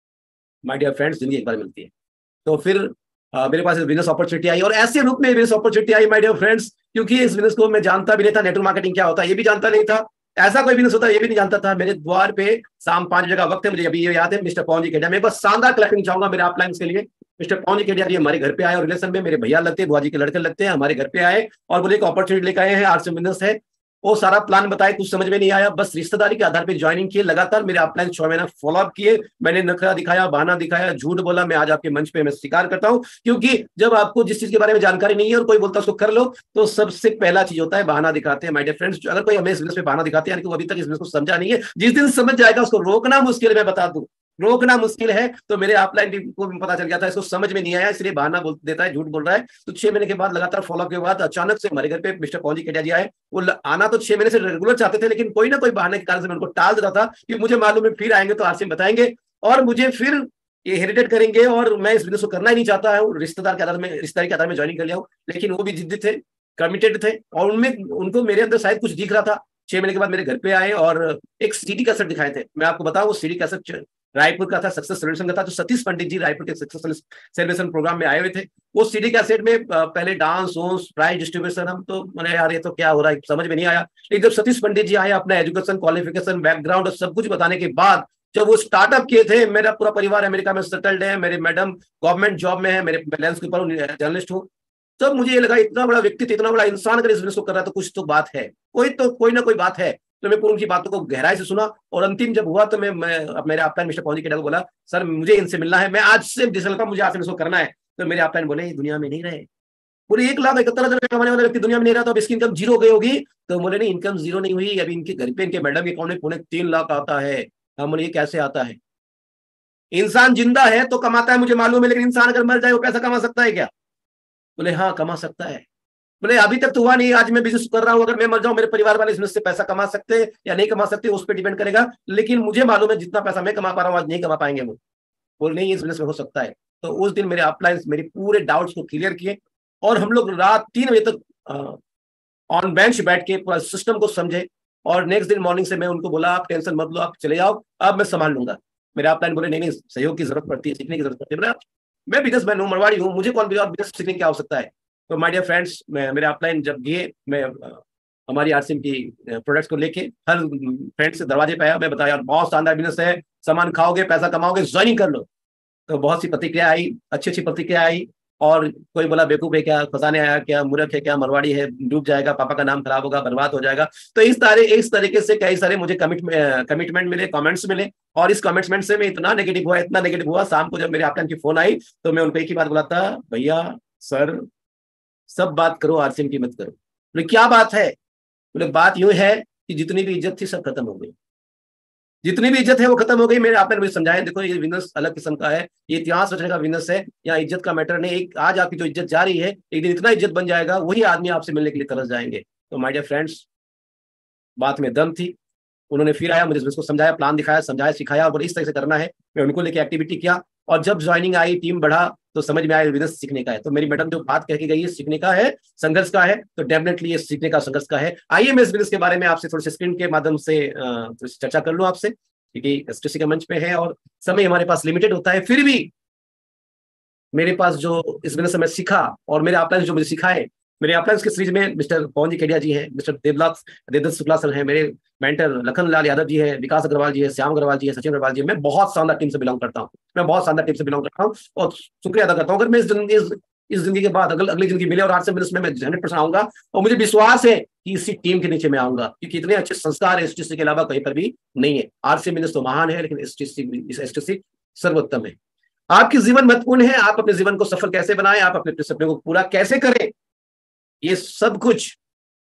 माय डियर फ्रेंड्स, जिंदगी एक बार मिलती है। तो फिर Uh, मेरे पास बिजनेस अपॉर्चुनिटी आई, और ऐसे रूप में बिजनेस अपॉर्चुनिटी आई माय डियर फ्रेंड्स, क्योंकि इस बिजनेस को मैं जानता भी नहीं था। नेटवर्क मार्केटिंग क्या होता है ये भी जानता नहीं था, ऐसा कोई बिजनेस होता है ये भी नहीं जानता था। मेरे द्वार पे शाम पांच बजे का वक्त है, मुझे अभी ये याद है, मिस्टर पवन जी केडिया, मैं बस शानदार क्लैपिंग चाहूंगा मेरे अपलाइन के लिए। मिस्टर पवन जी केडिया जी हमारे घर पे आए, और रिलेशन में मेरे भैया लगते हैं, बुआ जी के लड़के लगते हैं, हमारे घर पे आए और बोले एक अपॉर्चुनिटी लेकर आए हैं, आरसीएम बिजनेस है। वो सारा प्लान बताए, कुछ समझ में नहीं आया, बस रिश्तेदारी के आधार पर ज्वाइनिंग किए, लगातार मेरे अपलाइन छह महीना फॉलोअप किए। मैंने नखरा दिखाया, बहाना दिखाया, झूठ बोला, मैं आज आपके मंच पे मैं स्वीकार करता हूं। क्योंकि जब आपको जिस चीज के बारे में जानकारी नहीं है और कोई बोलता है उसको कर लो, तो सबसे पहला चीज होता है बहाना दिखाते हैं। माय डियर फ्रेंड्स, अगर कोई हमें इस बिजनेस में बहाना दिखाते हैं यानी कि वो अभी तक इस बिजनेस को समझा नहीं है, जिस दिन समझ जाएगा उसको रोकना मुश्किल है। मैं बता दूं, रोकना मुश्किल है। तो मेरे अपलाइन टीम को पता चल गया था, इसको समझ में नहीं आया, इसलिए बहाना बोल देता है, झूठ बोल रहा है। तो छह महीने के बाद लगातार फॉलोअप के बाद अचानक से हमारे घर पे मिस्टर पवन जी केडिया जी आए। वो आना तो छह महीने से रेगुलर चाहते थे, लेकिन कोई ना कोई बहाने के कारण से मैं उनको टाल देता था कि मुझे मालूम है फिर आएंगे तो आरसीएम बताएंगे और मुझे फिर ये हेरिटेट करेंगे, और मैं इस बिजनेस को करना ही नहीं चाहता है। रिश्तेदार के आधार में, रिश्तेदारी के आधार में ज्वाइनिंग कर लिया हूं, लेकिन वो भी जिद्दी थे, कमिटेड थे, और उनमें उनको मेरे अंदर शायद कुछ दिख रहा था। छह महीने के बाद मेरे घर पे आए और एक सीडी कैसेट दिखाए थे। मैं आपको बताऊं, वो सीडी कैसेट रायपुर का था, सक्सेस सेलिब्रेशन का था, जो सतीश पंडित जी रायपुर के सक्सेस सेलिब्रेशन प्रोग्राम में आए हुए थे। वो सीडी कैसेट में पहले डांस वोंस प्राइज डिस्ट्रीब्यूशन, हम तो मैंने यार ये तो क्या हो रहा है, समझ में नहीं आया। लेकिन जब सतीश पंडित जी आए, अपना एजुकेशन, क्वालिफिकेशन, बैकग्राउंड और सब कुछ बताने के बाद, जब वो स्टार्टअप किए थे, मेरा पूरा परिवार अमेरिका में सेटल्ड है, मेरे मैडम गवर्नमेंट जॉब में है, मेरे बैलेंस के ऊपर जर्नलिस्ट हूँ, तब मुझे ये लगा इतना बड़ा व्यक्ति, इतना बड़ा इंसान अगर इस बिजनेस को कर रहा है तो कुछ तो बात है, कोई तो कोई ना कोई बात है। तो मैं पूरी उनकी बातों को गहराई से सुना, और अंतिम जब हुआ तो मैं, मैं मेरे अपलाइन मिस्टर पवन जी केडिया को बोला, सर मुझे इनसे मिलना है, मैं आज से डिसीजन का मुझे आज से इसको करना है। तो मेरे अपलाइन बोले दुनिया में नहीं रहे, पूरे एक लाख इकहत्तर हजार कमाने वाले व्यक्ति दुनिया में नहीं रहा, तो अब इसकी इनकम जीरो हो गई होगी। तो बोले नहीं, इनकम जीरो नहीं हुई, अभी इनके घर पे इनके मैडम के अकाउंट में पौने तीन लाख आता है। हम बोले ये कैसे आता है? इंसान जिंदा है तो कमाता है, मुझे मालूम है, लेकिन इंसान अगर मर जाए वो पैसा कमा सकता है क्या? बोले हाँ कमा सकता है। बोले अभी तक तो हुआ नहीं, आज मैं बिजनेस कर रहा हूँ, अगर मैं मर जाऊं मेरे परिवार वाले इस बिजनेस से पैसा कमा सकते हैं या नहीं कमा सकते उस पर डिपेंड करेगा, लेकिन मुझे मालूम है जितना पैसा मैं कमा पा रहा हूँ आज नहीं कमा पाएंगे वो। बोल नहीं इस बिजनेस में हो सकता है। तो उस दिन मेरे अपलाइंस मेरे पूरे डाउट्स को क्लियर किए और हम लोग रात तीन बजे तक ऑन बेंच बैठ के पूरा सिस्टम को समझे। और नेक्स्ट दिन मॉर्निंग से मैं उनको बोला आप टेंशन मत लो, आप चले जाओ, अब मैं संभाल लूंगा। मेरे अपलाइन बोले नहीं नहीं सहयोग की जरूरत पड़ती है, सीखने की जरूरत पड़ती है। मैं बिजनेसमैन हूँ, मरवाड़ी हूँ, मुझे कौन बिजनेस सीखने की आवश्यकता है। तो माय डियर फ्रेंड्स, मेरे अपलाइन जब गए, मैं हमारी आरसीएम की प्रोडक्ट्स को लेके हर फ्रेंड से दरवाजे पे आया, मैं बताया यार बहुत शानदार बिजनेस है, सामान खाओगे पैसा कमाओगे ज्वाइनिंग कर लो। तो बहुत सी प्रतिक्रिया आई, अच्छी अच्छी प्रतिक्रिया आई। और कोई बोला बेवकूफ है क्या, फंसाने आया क्या, मूर्ख है क्या, मरवाड़ी है, डूब जाएगा, पापा का नाम खराब होगा, बर्बाद हो जाएगा। तो इस तारे इस तरीके से कई सारे मुझे कमिटमेंट कमिटमेंट मिले, कमेंट्स मिले। और इस कमिटमेंट से मैं इतना नेगेटिव हुआ इतना नेगेटिव हुआ शाम को जब मेरे अपलाइन की फोन आई तो मैं उनको एक ही बात बोला था, भैया सर सब बात करो आरसीएम की मत करो। बोले क्या बात है। बोले बात यूं है कि जितनी भी इज्जत थी सब खत्म हो गई, जितनी भी इज्जत है वो खत्म हो गई। मेरे आपने मुझे समझाया देखो ये बिजनेस अलग किस्म का है, ये इतिहास रचने का बिजनेस है, यहाँ इज्जत का मैटर नहीं। एक आज आपकी जो इज्जत जा रही है एक दिन इतना इज्जत बन जाएगा वही आदमी आपसे मिलने के लिए तरस जाएंगे। तो माय डियर फ्रेंड्स बात में दम थी। उन्होंने फिर आया, मुझे उसको समझाया, प्लान दिखाया, समझाया, सिखाया और इस तरह से करना है। मैं उनको लेके एक्टिविटी किया और जब ज्वाइनिंग आई टीम बढ़ा तो समझ में आया बिजनेस सीखने का है। तो मेरी मैडम जो बात कह के गई है सीखने का है, संघर्ष का है, तो डेफिनेटली ये सीखने का संघर्ष का है। आइए मैं इस बिजनेस के बारे में आपसे थोड़ी सी स्क्रीन के माध्यम से चर्चा कर लूं आपसे, क्योंकि एसटीसी के मंच पे है और समय हमारे पास लिमिटेड होता है। फिर भी मेरे पास जो इस बिजनेस से मैं सीखा और मेरे अपलाइंस जो मुझे सिखाए, मेरे अपलाइंस के सीरीज में मिस्टर पवन जी केडिया जी हैं, मिस्टर देवलास देवदत्त शुक्ला सर हैं, मेरे मेंटर लखन लाल यादव जी है, विकास अग्रवाल जी है, श्याम अग्रवाल जी है, सचिन अग्रवाल जी है। मैं बहुत शानदार टीम से बिलोंग करता हूँ, मैं बहुत शानदार टीम से बिलोंग करता हूँ और शुक्रिया अदा करता हूँ। अगर मैं इस इस, इस जिंदगी के बाद अगर अगली जिंदगी मिले और आज से बिजनेस में मैं हंड्रेड परसेंट आऊंगा और मुझे विश्वास है कि इसी टीम के नीचे मैं आऊंगा, क्योंकि इतने अच्छे संस्कार एसटीसी के अलावा कहीं पर भी नहीं है। आरसी बिजनेस तो महान है लेकिन एसटीसी एसटीसी सर्वोत्तम है। आपकी जीवन महत्वपूर्ण है, आप अपने जीवन को सफल कैसे बनाएं, आप अपने सपने को पूरा कैसे करें, ये सब कुछ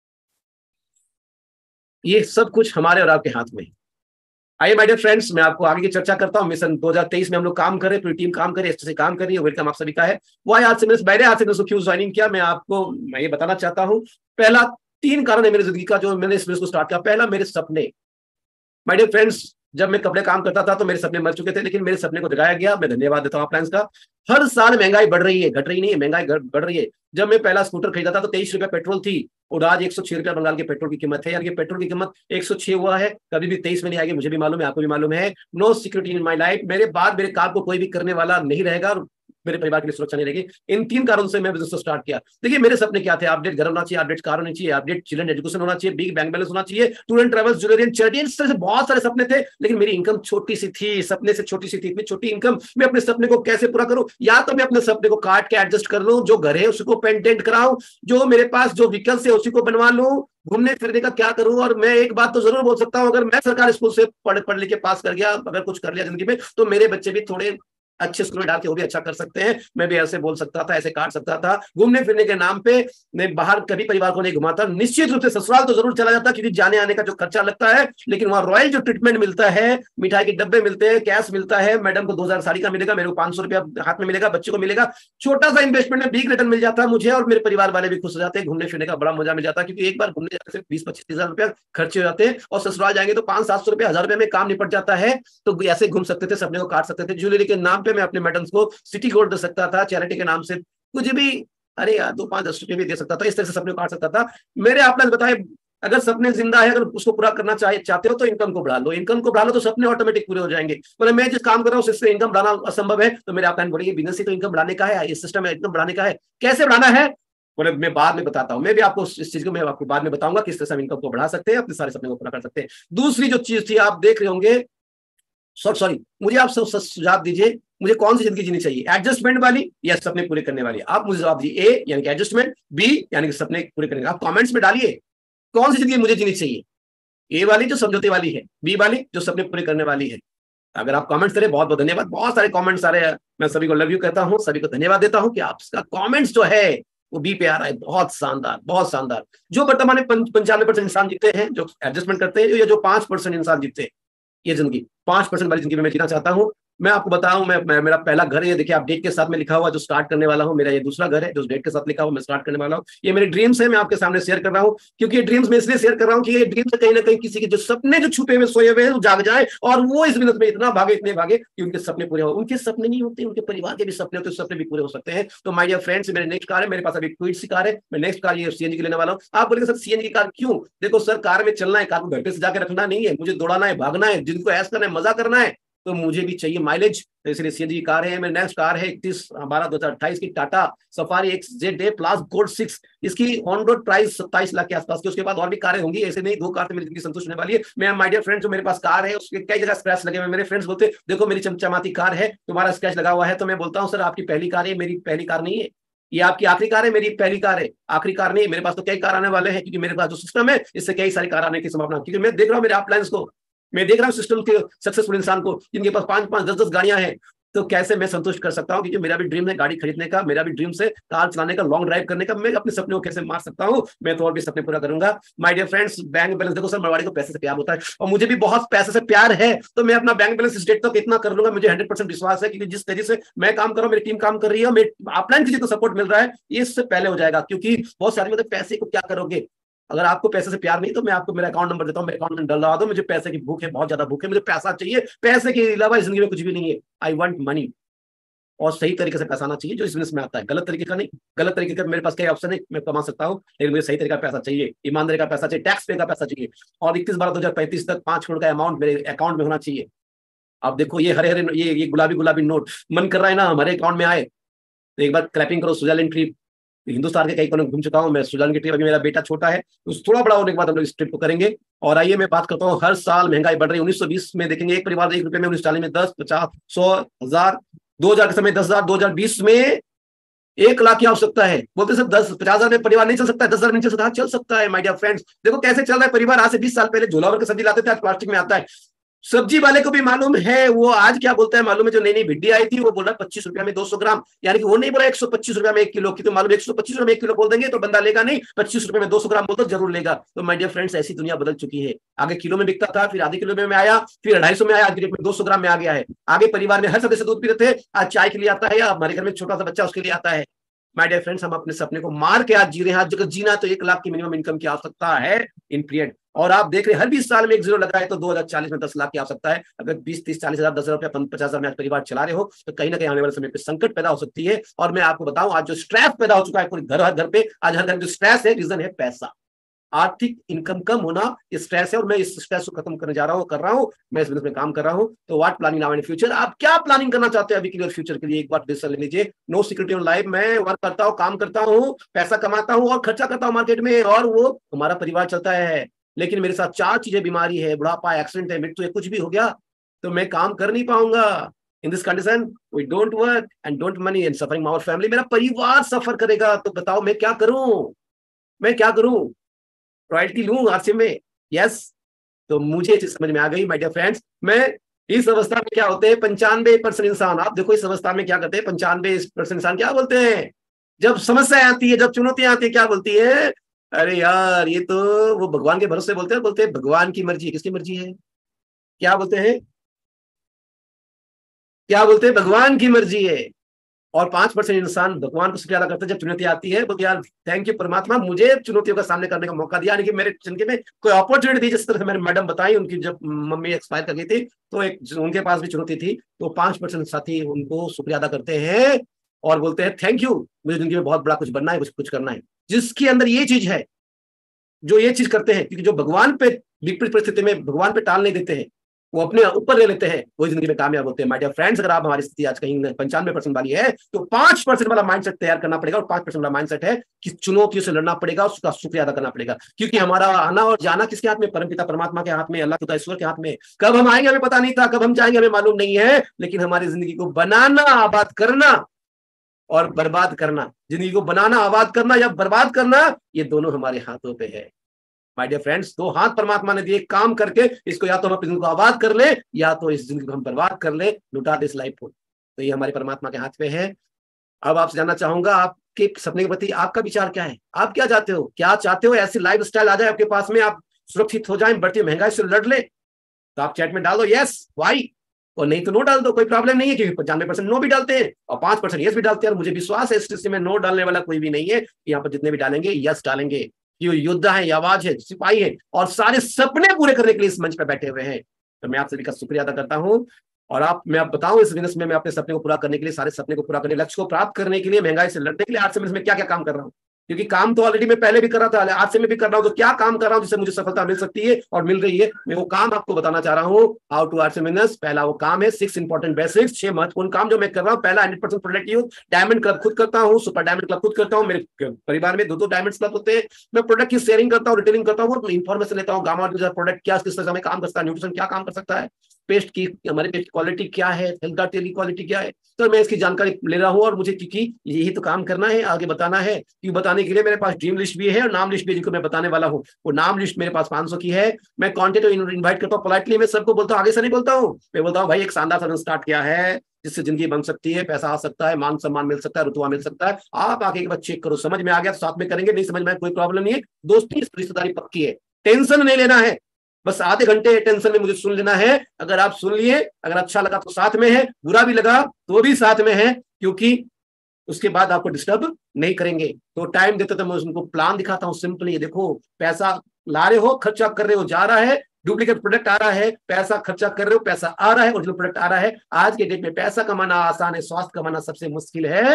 ये सब कुछ हमारे और आपके हाथ में है। आइए माय डियर फ्रेंड्स, मैं आपको आगे की चर्चा करता हूं। मिशन दो हज़ार तेईस में हम लोग काम कर रहे, पूरी टीम काम कर रही है, एसटीसी काम कर रही है। वेलकम आप सभी का है। वाई आज से मैंने आज से क्यों ज्वाइनिंग किया, मैं आपको मैं ये बताना चाहता हूं। पहला तीन कारण है मेरी जिंदगी का जो मैंने इस बिजनेस को स्टार्ट किया। पहला मेरे सपने। माय डियर फ्रेंड्स, जब मैं कपड़े काम करता था तो मेरे सपने मर चुके थे, लेकिन मेरे सपने को जगाया गया। मैं धन्यवाद देता हूँ अपलायंस का। हर साल महंगाई बढ़ रही है, घट रही नहीं है, महंगाई बढ़ रही है। जब मैं पहला स्कूटर खरीदा था तो तेईस रुपया पेट्रोल थी और आज एक सौ छह रुपया बंगाल के पेट्रोल की कीमत है। यार ये पेट्रोल की कीमत एक सौ छह हुआ है, कभी भी तेईस में नहीं आएगी, मुझे भी मालूम है, आपको भी मालूम है। No security in my life, मेरे बाद मेरे काम को कोई भी करने वाला नहीं रहेगा और मेरे परिवार के लिए सुरक्षा नहीं रहेगी। इन तीन कारणों से मैं बिजनेस को स्टार्ट किया। देखिए मेरे सपने क्या थे, अपडेट घर होना चाहिए, अपडेट कार होनी चाहिए, अपडेट चिल्ड्रन एजुकेशन होना चाहिए, बिग बैंक बैलेंस होना चाहिए, tour and travels, jewellery and charity, इस तरह से बहुत सारे सपने थे। लेकिन मेरी इनकम छोटी सी थी, सपने से छोटी सी थी। इतनी छोटी इनकम, मैं अपने सपने को कैसे पूरा करूं? या तो मैं अपने सपने को काट के एडजस्ट कर लूं, जो घर है उसको पेंटेंट कराऊं, जो मेरे पास जो व्हीकल्स है उसी को बनवा लूं, घूमने फिरने का क्या करूं। और मैं एक बात तो जरूर बोल सकता हूं, अगर मैं सरकारी स्कूल से पढ़ पढ़ लिख के पास कर गया, अगर कुछ कर लिया जिंदगी में, तो मेरे बच्चे भी थोड़े अच्छे स्कूल में डाल के वो भी अच्छा कर सकते हैं। मैं भी ऐसे बोल सकता था, ऐसे काट सकता था। घूमने फिरने के नाम पे मैं बाहर कभी परिवार को नहीं घुमाता। निश्चित रूप से ससुराल तो जरूर चला जाता क्योंकि जाने आने का जो खर्चा लगता है, लेकिन वहां रॉयल जो ट्रीटमेंट मिलता है, मिठाई के डब्बे मिलते हैं, कैश मिलता है, मैडम को दो हजार साड़ी का मिलेगा, मेरे को पांच सौ रुपया हाथ में मिलेगा, बच्चे को मिलेगा, छोटा सा इन्वेस्टमेंट में बिग रिटर्न मिल जाता है मुझे और मेरे परिवार वाले भी खुश हो जाते हैं। घूमने फिरने का बड़ा मजा मिल जाता है क्योंकि एक बार घूमने जाने से बीस पच्चीस हजार रुपया खर्चे हो जाते हैं और ससुराल जाएंगे तो पांच सात सौ रुपया हजार रुपया में काम निपट जाता है। तो ऐसे घूम सकते थे, सपने को काट सकते थे। ज्वेलरी के नाम पे मैं अपने मैडम्स को सिटी गोल्ड दे सकता था, चैरिटी के नाम से कुछ भी, अरे यार दो पांच दस रुपये भी दे सकता था। इस तरह से सपने काट सकता था। मेरे आपने बताए अगर सपने जिंदा है, अगर उसको पूरा करना चाहे चाहते हो तो इनकम को बढ़ा लो, इनकम को बढ़ा लो तो सपने ऑटोमेटिक पूरे हो जाएंगे। मतलब मैं जिस काम कर रहा हूँ उससे इनकम बढ़ाना असंभव है, तो मेरे आपने बोलिए बिजनेस ही तो इनकम बढ़ाने का है, ये सिस्टम है इनकम बढ़ाने का है। कैसे बढ़ाना है बोले मैं बाद में बताता हूँ, मैं भी आपको इस चीज को मैं आपको बाद में बताऊंगा किस तरह से हम इनकम को बढ़ा सकते हैं, अपने सारे सपने को पूरा कर सकते हैं। दूसरी जो चीज थी आप देख रहे होंगे, सॉरी सॉरी मुझे आप सब सुझाव दीजिए, मुझे कौन सी जिंदगी जीनी चाहिए, एडजस्टमेंट वाली या सपने पूरे करने वाली? आप मुझे जवाब दीजिए, ए यानी कि एडजस्टमेंट, बी यानी कि सपने पूरे करने। आप कमेंट्स में डालिए कौन सी जिंदगी मुझे जीनी चाहिए, ए वाली जो समझौते वाली है, बी वाली जो सपने पूरे करने वाली है। अगर आप कमेंट्स करें बहुत बहुत धन्यवाद। बहुत सारे कमेंट्स आ रहे हैं, मैं सभी को लव यू कहता हूं, सभी को धन्यवाद देता हूं कि आपका कमेंट्स जो है वो बी पे आ रहा है। बहुत शानदार, बहुत शानदार। जो वर्तमान में पंचानवे परसेंट इंसान जीते हैं जो एडजस्टमेंट करते हैं, या जो पांच परसेंट इंसान जीते हैं, ये जिंदगी पांच परसेंट वाली जिंदगी में मैं जीना चाहता हूं। मैं आपको बताऊं, मैं, मैं मेरा पहला घर है, देखिए आप डेट के साथ में लिखा हुआ जो स्टार्ट करने वाला हूं, मेरा ये दूसरा घर है जो डेट के साथ लिखा हुआ मैं स्टार्ट करने वाला हूं। ये मेरे ड्रीम्स है, मैं आपके सामने शेयर कर रहा हूं, क्योंकि ये ड्रीम्स मैं इसलिए शेयर कर रहा हूं कि ये ड्रीम्स कहीं ना कहीं किसी के जो सपने जो छुपे हुए सोए हुए हैं वो जाग जाए और वो इस बिजनेस में इतना भागे इतने भागे कि उनके सपने पूरे हो। उनके सपने नहीं होते, उनके परिवार के भी सपने होते, सपने भी पूरे हो सकते हैं। तो माय डियर फ्रेंड्स, मेरे नेक्स्ट कार है, मेरे पास अभी क्विड सी कार है, मैं नेक्स्ट कार ये सीएनजी की लेने वाला हूं। आप बोलेंगे सर सीएनजी की कार क्यों? देखो सर, कार में चलना है, कार को घर पे से जाकर रखना नहीं है, मुझे दौड़ाना है, भागना है, जिनको ऐश करना है, मजा करना है, तो मुझे भी चाहिए माइलेज, तो इसलिए सीएनजी कार है। मेरी नेक्स्ट कार है इकतीस बारह दो हजार अट्ठाईस की Tata safari X Z A plus gold six. इसकी ऑन रोड प्राइस सत्ताईस लाख के आसपास की। उसके बाद और भी कारें होंगी, ऐसे नहीं दो कार से मेरी जिंदगी संतुष्ट होने वाली है। मैं माय डियर फ्रेंड्स, जो मेरे पास कार है उसके कई जगह स्क्रैच लगे हुए। मेरे फ्रेंड्स बोलते देखो मेरी चमचमाती कार है, तुम्हारा स्क्रैच लगा हुआ है, तो मैं बोलता हूँ सर आपकी पहली कार है, मेरी पहली कार नहीं है, ये आपकी आखिरी कार है, मेरी पहली कार है, आखिरी कार नहीं है। मेरे पास तो कई कार आने वाले हैं, क्योंकि मेरे पास जो सिस्टम है इससे कई सारी कार आने की संभावना, क्योंकि मैं देख रहा हूँ मेरे अपलाइंस को, मैं देख रहा हूँ सिस्टम के सक्सेसफुल इंसान को जिनके पास पांच पांच दस दस गाड़ियां हैं। तो कैसे मैं संतुष्ट कर सकता हूँ, क्योंकि मेरा भी ड्रीम है गाड़ी खरीदने का, मेरा भी ड्रीम है कार चलाने का, लॉन्ग ड्राइव करने का। मैं अपने सपने को कैसे मार सकता हूँ, मैं तो और भी सपने पूरा करूंगा। My dear friends, bank balance देखो सर, मरवाड़ी को पैसे से प्यार होता है और मुझे भी बहुत पैसे से प्यार है, तो मैं अपना बैंक बैलेंस इस डेट तक इतना कर लूंगा, मुझे हंड्रेड परसेंट विश्वास है, क्योंकि जिस तरीके से मैं काम कर रहा हूँ, मेरी टीम काम कर रही है, मेरे अपलाइन की जितना सपोर्ट मिल रहा है, ये इससे पहले हो जाएगा। क्योंकि बहुत सारे मतलब पैसे को क्या करोगे, अगर आपको पैसे से प्यार नहीं तो मैं आपको मेरा अकाउंट नंबर देता हूं, मेरे अकाउंट में डलवा दो। मुझे पैसे की भूख है, बहुत ज्यादा भूख है, मुझे पैसा चाहिए, पैसे के अलावा जिंदगी में कुछ भी नहीं है। आई वांट मनी, और सही तरीके से पैसा आना चाहिए जो इस बिजनेस में आता है, गलत तरीके का नहीं। गलत तरीके का मेरे पास कई ऑप्शन है, मैं कमा सकता हूँ, लेकिन मुझे सही तरीका पैसा चाहिए, ईमानदारी का पैसा चाहिए, टैक्स पे का पैसा चाहिए। और इक्कीस बारह दो हजार पैंतीस तक पांच करोड़ का अमाउंट मेरे अकाउंट में होना चाहिए। आप देखो ये हरे हरे ये ये गुलाबी गुलाबी नोट, मन कर रहा है ना हमारे अकाउंट में आए, तो एक बार क्लैपिंग करो। स्विट्जरलैंड ट्रिप, हिंदुस्तान के कई कोने घूम चुका हूं मैं, स्विट्जरलैंड की ट्रिप, अभी मेरा बेटा छोटा है, उस थोड़ा बड़ा होने के बाद हम लोग इस ट्रिप को करेंगे। और आइए मैं बात करता हूँ, हर साल महंगाई बढ़ रही है। उन्नीस सौ बीस में देखेंगे एक परिवार एक रुपए में, उन्नीस चालीस में दस पचास सौ हजार, दो हजार के समय दस हजार, दो हजार बीस में एक लाख की आवश्यकता है। बोलते सर दस पचास हजार में परिवार नहीं चल सकता है, दस हजार नहीं चल सकता, चल सकता है माय डियर फ्रेंड्स। देखो कैसे चल रहा है परिवार। आज से बीस साल पहले झोला भर के सब्जी लाते थे, आज प्लास्टिक में आता है। सब्जी वाले को भी मालूम है, वो आज क्या बोलता है मालूम है, जो नई नई भिंडी आई थी वो बोल रहा है पच्चीस रुपया में दो सौ ग्राम, यानी कि वो नहीं बोला एक सौ पच्चीस रुपया में एक किलो की। तो मालूम एक सौ पच्चीस रुपये में एक किलो बोल देंगे तो बंदा लेगा नहीं, पच्चीस रुपये में दो सौ ग्राम बोल तो जरूर लेगा। तो माय डियर फ्रेंड्स, ऐसी दुनिया बदल चुकी है। आगे किलो में बिकता था, फिर आधे किलो में आया, फिर अढ़ाई सौ में आया, आज की डेट में दो सौ ग्राम में आ गया है। आगे परिवार में हर सदस्य दूध पीते थे, आज चाय के लिए आता है, या हमारे घर में छोटा सा बच्चा उसके लिए आता है। माय डियर फ्रेंड्स, हम अपने सपने को मार के आज जी रहे हैं। आज जगह जीना तो एक लाख की मिनिमम इनकम की आवश्यकता है इन पीरियड। और आप देख रहे हैं हर बीस साल में एक जीरो लगा है, तो दो हजार चालीस में दस लाख की आवश्यकता है। अगर बीस तीस चालीस हजार दस हजार रुपया पचास हजार में आज परिवार चला रहे हो, तो कहीं ना कहीं आने वाले समय पे संकट पैदा हो सकती है। और मैं आपको बताऊं, आज जो स्ट्रेस पैदा हो चुका है पूरे घर हर घर पे, आज हर घर में जो स्ट्रेस है, रीजन है पैसा, आर्थिक इनकम कम होना, स्ट्रेस है। और मैं इस स्ट्रेस को खत्म करने जा रहा हूँ, कर रहा हूँ, मैं इस बिजनेस में काम कर रहा हूँ। तो what planning now in future, आप क्या प्लानिंग करना चाहते हैं अभी के लिए और फ्यूचर के लिए, एक बार डिसीजन ले लीजिए। नो सिक्योरिटी ऑन लाइफ, मैं वर्क करता हूँ, काम करता हूँ, पैसा कमाता हूँ और खर्चा करता हूँ मार्केट में, और वो हमारा परिवार चलता है। लेकिन मेरे साथ चार चीजें, बीमारी है, बुढ़ापा, एक्सीडेंट है, मृत्यु है, कुछ भी हो गया तो मैं काम कर नहीं पाऊंगा। In this condition we don't work and don't money and suffering our family, मेरा परिवार सफर करेगा। तो बताओ मैं क्या करूं, मैं क्या करूं, रॉयल्टी लूं आरसीएम में? यस। तो मुझे चीज समझ में आ गई माय डियर फ्रेंड्स। मैं इस अवस्था में क्या होते हैं पंचानवे परसेंट इंसान, आप देखो इस अवस्था में क्या करते हैं पंचानवे परसेंट इंसान, क्या बोलते हैं जब समस्या आती है, जब चुनौतियां आती है, क्या बोलती है, अरे यार ये तो वो भगवान के भरोसे बोलते हैं, बोलते हैं भगवान की मर्जी। किसकी मर्जी है? क्या बोलते हैं, क्या बोलते हैं, भगवान की मर्जी है। और पांच परसेंट इंसान भगवान को शुक्रिया अदा करते हैं जब चुनौती आती है, बोलते यार थैंक यू परमात्मा, मुझे चुनौतियों का सामने करने का मौका दिया, यानी कि मेरे जिंदगी में कोई अपॉर्चुनिटी दी। जिस तरह से मेरी मैडम बताई, उनकी जब मम्मी एक्सपायर कर गई थी तो एक उनके पास भी चुनौती थी, तो पांच परसेंट साथी उनको शुक्रिया अदा करते हैं और बोलते हैं थैंक यू, मुझे जिंदगी में बहुत बड़ा कुछ बनना है, कुछ कुछ करना है। जिसके अंदर ये चीज है, जो ये चीज करते हैं, क्योंकि जो भगवान पे विपरीत परिस्थिति में भगवान पे टाल नहीं देते हैं, वो अपने ऊपर ले लेते हैं, वो जिंदगी में कामयाब होते हैं। माय डियर फ्रेंड्स, अगर आप हमारी स्थिति आज कहीं पंचानवे परसेंट वाली है, तो पांच परसेंट वाला माइंडसेट तैयार करना पड़ेगा। और पांच परसेंट वाला माइंडसेट है कि चुनौतियों से लड़ना पड़ेगा, उसका शुक्रिया अदा करना पड़ेगा। क्योंकि हमारा आना और जाना किसके हाथ में? परमपिता परमात्मा के हाथ में, अल्लाह खुदा ईश्वर के हाथ में। कब हम आएंगे हमें पता नहीं था, कब हम जाएंगे हमें मालूम नहीं है, लेकिन हमारी जिंदगी को बनाना, आबाद करना और बर्बाद करना, जिंदगी को बनाना, आबाद करना या बर्बाद करना, ये दोनों हमारे हाथों पे है। माय डियर फ्रेंड्स, दो हाथ परमात्मा ने दिए, काम करके इसको या तो हम अपनी जिंदगी को आबाद कर ले, या तो इस जिंदगी को हम बर्बाद कर ले, लुटा दे इस लाइफ को। तो ये हमारे परमात्मा के हाथ में है। अब आपसे जानना चाहूंगा, आपके सपने के प्रति आपका विचार क्या है? आप क्या चाहते हो? क्या चाहते हो ऐसी लाइफ स्टाइल आ जाए आपके पास में, आप सुरक्षित हो जाए, बढ़ती महंगाई से लड़ ले? तो आप चैट में डाल दो यस, वाई, और नहीं तो नो डाल दो, कोई प्रॉब्लम नहीं है, क्योंकि पचानवे परसेंट नो भी डालते हैं और पांच परसेंट यस भी डालते हैं। और मुझे विश्वास है इस स्थिति में नो डालने वाला कोई भी नहीं है। यहाँ पर जितने भी डालेंगे यस डालेंगे। ये योद्धा है, आवाज है, सिपाही है और सारे सपने पूरे करने के लिए इस मंच पर बैठे हुए हैं। तो मैं आप सभी का शुक्रिया अदा करता हूँ। और आप मैं आप बताऊं इस बिजनेस में मैं अपने सपने को पूरा करने के लिए, सारे सपने को पूरा करने, लक्ष्य को प्राप्त करने के लिए, महंगाई से लड़ने के लिए आज से मैं क्या क्या काम कर रहा हूँ। क्योंकि काम तो ऑलरेडी मैं पहले भी कर रहा था, आज से मैं भी कर रहा हूँ। तो क्या काम कर रहा हूँ जिससे मुझे सफलता मिल सकती है और मिल रही है, मैं वो काम आपको बताना चाह रहा हूँ। हाउ टू अर्न बिजनेस, पहला वो काम है सिक्स इंपॉर्टेंट बेसिक्स, छह महत्वपूर्ण काम जो मैं कर रहा हूँ। पहला hundred percent product use, diamond club खुद करता हूँ, सुपर डायमंड क्लब खुद करता हूँ, मेरे परिवार में दो दो डायमंड क्लब होते हैं। मैं प्रोडक्ट की शेयरिंग करता हूँ, रिटेलिंग करता हूँ, इंफॉर्मेशन लेता हूँ गामा प्रोडक्ट क्या किस तरह से काम करता है, न्यूट्रिशन क्या काम कर सकता है, पेस्ट की हमारे पेस्ट क्वालिटी क्या है, हेल्थ तेल की क्वालिटी क्या है। तो मैं इसकी जानकारी ले रहा हूँ और मुझे क्योंकि यही तो काम करना है, आगे बताना है। क्योंकि बताने के लिए मेरे पास ड्रीम लिस्ट भी है और नाम लिस्ट भी, जिनको मैं बताने वाला हूँ। वो नाम लिस्ट मेरे पास पांच सौ की है। मैं कॉन्टेंट इनवाइट करता हूँ पोलाइटली, मैं सबको बोलता हूँ, आगे से नहीं बोलता हूँ। मैं बोलता हूँ भाई एक शानदार सा स्टार्ट किया है जिससे जिंदगी बन सकती है, पैसा आ सकता है, मान सम्मान मिल सकता है, रुतबा मिल सकता है। आप आके एक बार चेक करो, समझ में आ गया तो साथ में करेंगे, नहीं समझ में कोई प्रॉब्लम नहीं है। दोस्ती रिश्तेदारी पक्की है, टेंशन नहीं लेना है। बस आधे घंटे टेंशन में मुझे सुन लेना है। अगर आप सुन लिए, अगर अच्छा लगा तो साथ में है, बुरा भी लगा तो भी साथ में है, क्योंकि उसके बाद आपको डिस्टर्ब नहीं करेंगे। तो टाइम देते तो मैं उनको प्लान दिखाता हूँ सिंपली। ये देखो, पैसा ला रहे हो, खर्चा कर रहे हो, जा रहा है, डुप्लीकेट प्रोडक्ट आ रहा है, पैसा खर्चा कर रहे हो, पैसा आ रहा है, ओरिजिनल प्रोडक्ट आ रहा है। आज के डेट में पैसा कमाना आसान है, स्वास्थ्य कमाना सबसे मुश्किल है।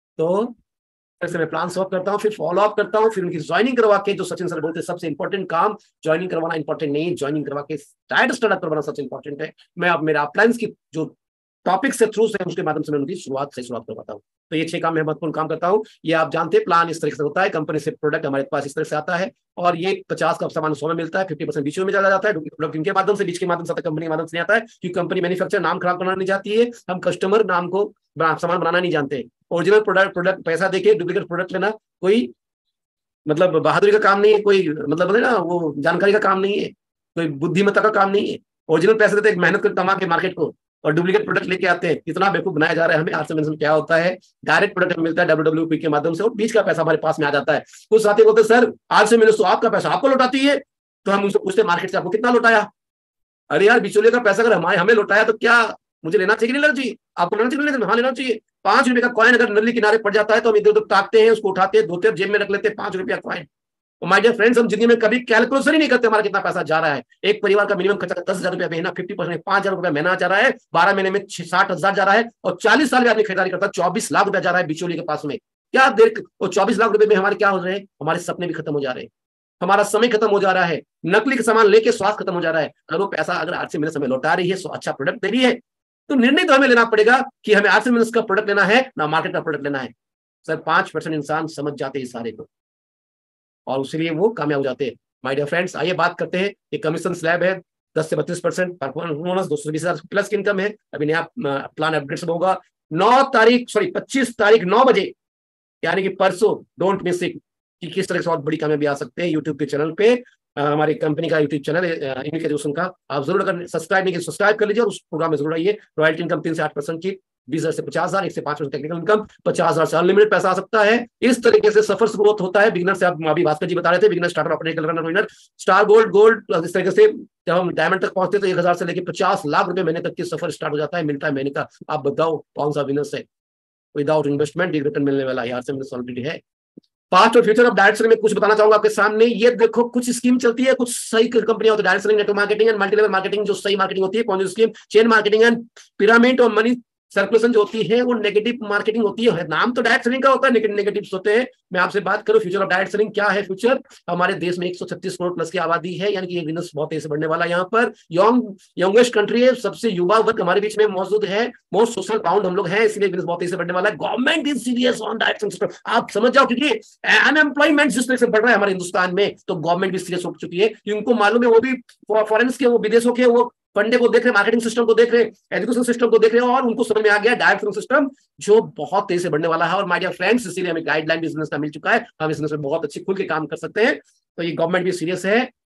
तो से मैं प्लान सॉल्व करता हूँ, फिर फॉलो अप करता हूँ, फिर उनकी ज्वाइनिंग करवा के, जो सचिन सर बोलते हैं सबसे इंपॉर्टेंट काम ज्वाइनिंग करवाना इंपॉर्टेंट नहीं, ज्वाइनिंग करवा के डायरेक्ट स्टार्टअप करवाना सबसे इंपॉर्टेंट है। मैं अब मेरे अपलाइंस की जो टॉपिक से थ्रू से उसके माध्यम से मैं उनकी शुरुआत से शुरुआत करवाता हूँ। तो ये छह काम मैं महत्वपूर्ण काम करता हूँ। ये आप जानते हैं, प्लान इस तरह से होता है, कंपनी से प्रोडक्ट हमारे पास इस तरह से आता है और ये पचास का सामान सौ में मिलता है, फिफ्टी परसेंट बीच में चला जाता है। प्रोडक्ट इनके माध्यम से, बीच के माध्यम से आता है, कंपनी के माध्यम से नहीं आता है, क्योंकि कंपनी मैन्युफैक्चर नाम खराब करना नहीं चाहती है। हम कस्टमर नाम को सामान बनाना नहीं जानते। ओरिजिनल प्रोडक्ट प्रोडक्ट पैसा देके डुप्लीकेट प्रोडक्ट लेना कोई मतलब बहादुरी का काम नहीं है, कोई मतलब ना वो जानकारी का काम नहीं है, कोई बुद्धिमत्ता का काम नहीं है। ओरिजिनल पैसे देते मेहनत कर कमा के मार्केट को और डुप्लीकेट प्रोडक्ट लेके आते हैं। कितना बेवकूफ बनाया जा रहा है हमें। आज से क्या होता है, डायरेक्ट प्रोडक्ट मिलता है डब्ल्यू डब्ल्यू पी के माध्यम से और बीच का पैसा हमारे पास में आ जाता है। कुछ साथी बोलते हैं सर आज से मिले तो आपका पैसा आपको लौटाती है। तो हम उनसे पूछते मार्केट से आपको कितना लौटाया। अरे यार बिचौलिए का पैसा अगर हमारे हमें लौटाया तो क्या मुझे लेना चाहिए नहीं लेना चाहिए, आपको लेना चाहिए नहीं, हाँ लेना चाहिए। पांच रुपए का कॉइन अगर नली किनारे पड़ जाता है तो हम इधर उधर ताकते हैं, उसको उठाते हैं, धोते हैं, जेब में रख लेते हैं, पांच रुपया कॉइन। माय डियर फ्रेंड्स, हम जिंदगी में कभी कैलकुलेशन ही नहीं करते हमारा कितना पैसा जा रहा है। एक परिवार का मिनिमम खर्चा दस हजार रुपया महीना, फिफ्टी परसेंट पांच हजार रुपया महीना जा रहा है, बारह महीने में साठ हजार जा रहा है और चालीस साल में आदमी खरीदारी करता है, चौबीस लाख रुपया जा रहा है बिचौलिए के पास में। क्या देर और चौबीस लाख रुपए में हमारे क्या हो रहे हैं, हमारे सपने भी खत्म हो जा रहे हैं, हमारा समय खत्म हो जा रहा है, नकली के सामान लेके स्वास्थ्य खत्म हो जा रहा है। अगर वो पैसा अगर आज से मेरे समय लौटा रही है, अच्छा प्रोडक्ट दे रही है, तो निर्णय तो हमें लेना पड़ेगा कि हमें आज से मेरे का प्रोडक्ट लेना है ना मार्केट का प्रोडक्ट लेना है। सर पांच परसेंट इंसान समझ जाते हैं सारे को और इसलिए वो कामयाब हो जाते हैं। माय डियर फ्रेंड्स, आइए बात करते हैं। ये कमीशन स्लैब है, दस से बत्तीस परसेंट परफॉर्मेंस, दो सौ बीस हजार प्लस की इनकम है। अभी नया प्लान अपडेट होगा नौ तारीख सॉरी पच्चीस तारीख नौ बजे, यानी कि परसों। डोंट मिस इट कि किस तरह से बहुत बड़ी कामयाबी आ सकते हैं यूट्यूब के चैनल पे। हमारी कंपनी का यूट्यूब चैनल है इनके एजुकेशन का, आप जरूर अगर सब्सक्राइब नहीं किया सब्सक्राइब कर लीजिए और उस प्रोग्राम में जरूर आइए। रॉयल्टी इनकम तीन से आठ परसेंट की, बीस हजार से पचास हजार, एक से पांच परसेंट टेक्निकल इनकम, पचास हजार से अनलिमिटेड पैसा आ सकता है। इस तरीके से सफर ग्रोथ होता है बिगिनर से। आप अभी भास्कर जी बता रहे थे beginner starter operator runner winner star gold gold, इस तरीके से जब हम डायमंड तक पहुंचते तो एक हजार से लेकर पचास लाख रुपए महीने तक की सफर स्टार्ट हो जाता है, मिलता है महीने का। आप बताओ कौन सा विनर है विदाउट इन्वेस्टमेंट रिटर्न मिलने वाला, यहाँ से मैंने ऑलरेडी है। पास्ट और फ्यूचर ऑफ डायरेक्ट सेलिंग में कुछ बताना चाहूंगा आपके सामने। ये देखो कुछ स्कीम चलती है, कुछ सही कंपनियां होती है, direct selling, network marketing and multi level marketing जो सही मार्केटिंग होती है, कौन सी scheme, chain marketing and pyramid और मनी सर्कुलेशन जो होती है वो नेगेटिव मार्केटिंग होती है। नाम तो डायरेक्ट सेलिंग का होता है लेकिन नेगेटिव होते हैं। मैं आपसे बात करूं फ्यूचर ऑफ डायरेक्ट सेलिंग क्या है। फ्यूचर हमारे देश में एक सौ छत्तीस करोड़ प्लस की आबादी है, यानी कि ये बिजनेस बहुत तेजी से बढ़ने वाला है। यहाँ पर यंग यंगेस्ट कंट्री है, सबसे युवा वर्ग हमारे बीच में मौजूद है, मोस्ट सोशल बाउंड हम लोग हैं, इसलिए बिजनेस बहुत तेजी से बढ़ने वाला है। Government is serious on direct selling system, आप समझ जाओ, क्योंकि अनएम्प्लॉयमेंट जिस तरह से बढ़ रहा है हमारे हिंदुस्तान में, तो गवर्नमेंट भी सीरियस हो चुकी है। उनको मालूम है, वो भी फॉरेन के, वो विदेशों के, वो फंडे को देख रहे, मार्केटिंग सिस्टम को देख रहे, एजुकेशन सिस्टम को देख रहे हैं और उनको समझ में आ गया डायरेक्ट सेलिंग सिस्टम जो बहुत तेजी से बढ़ने वाला है। और माय डियर फ्रेंड्स, इसीलिए हमें गाइडलाइन बिजनेस का मिल चुका है, हम इस बिजनेस में बहुत अच्छी खुल के काम कर सकते हैं। तो ये गवर्नमेंट भी सीरियस है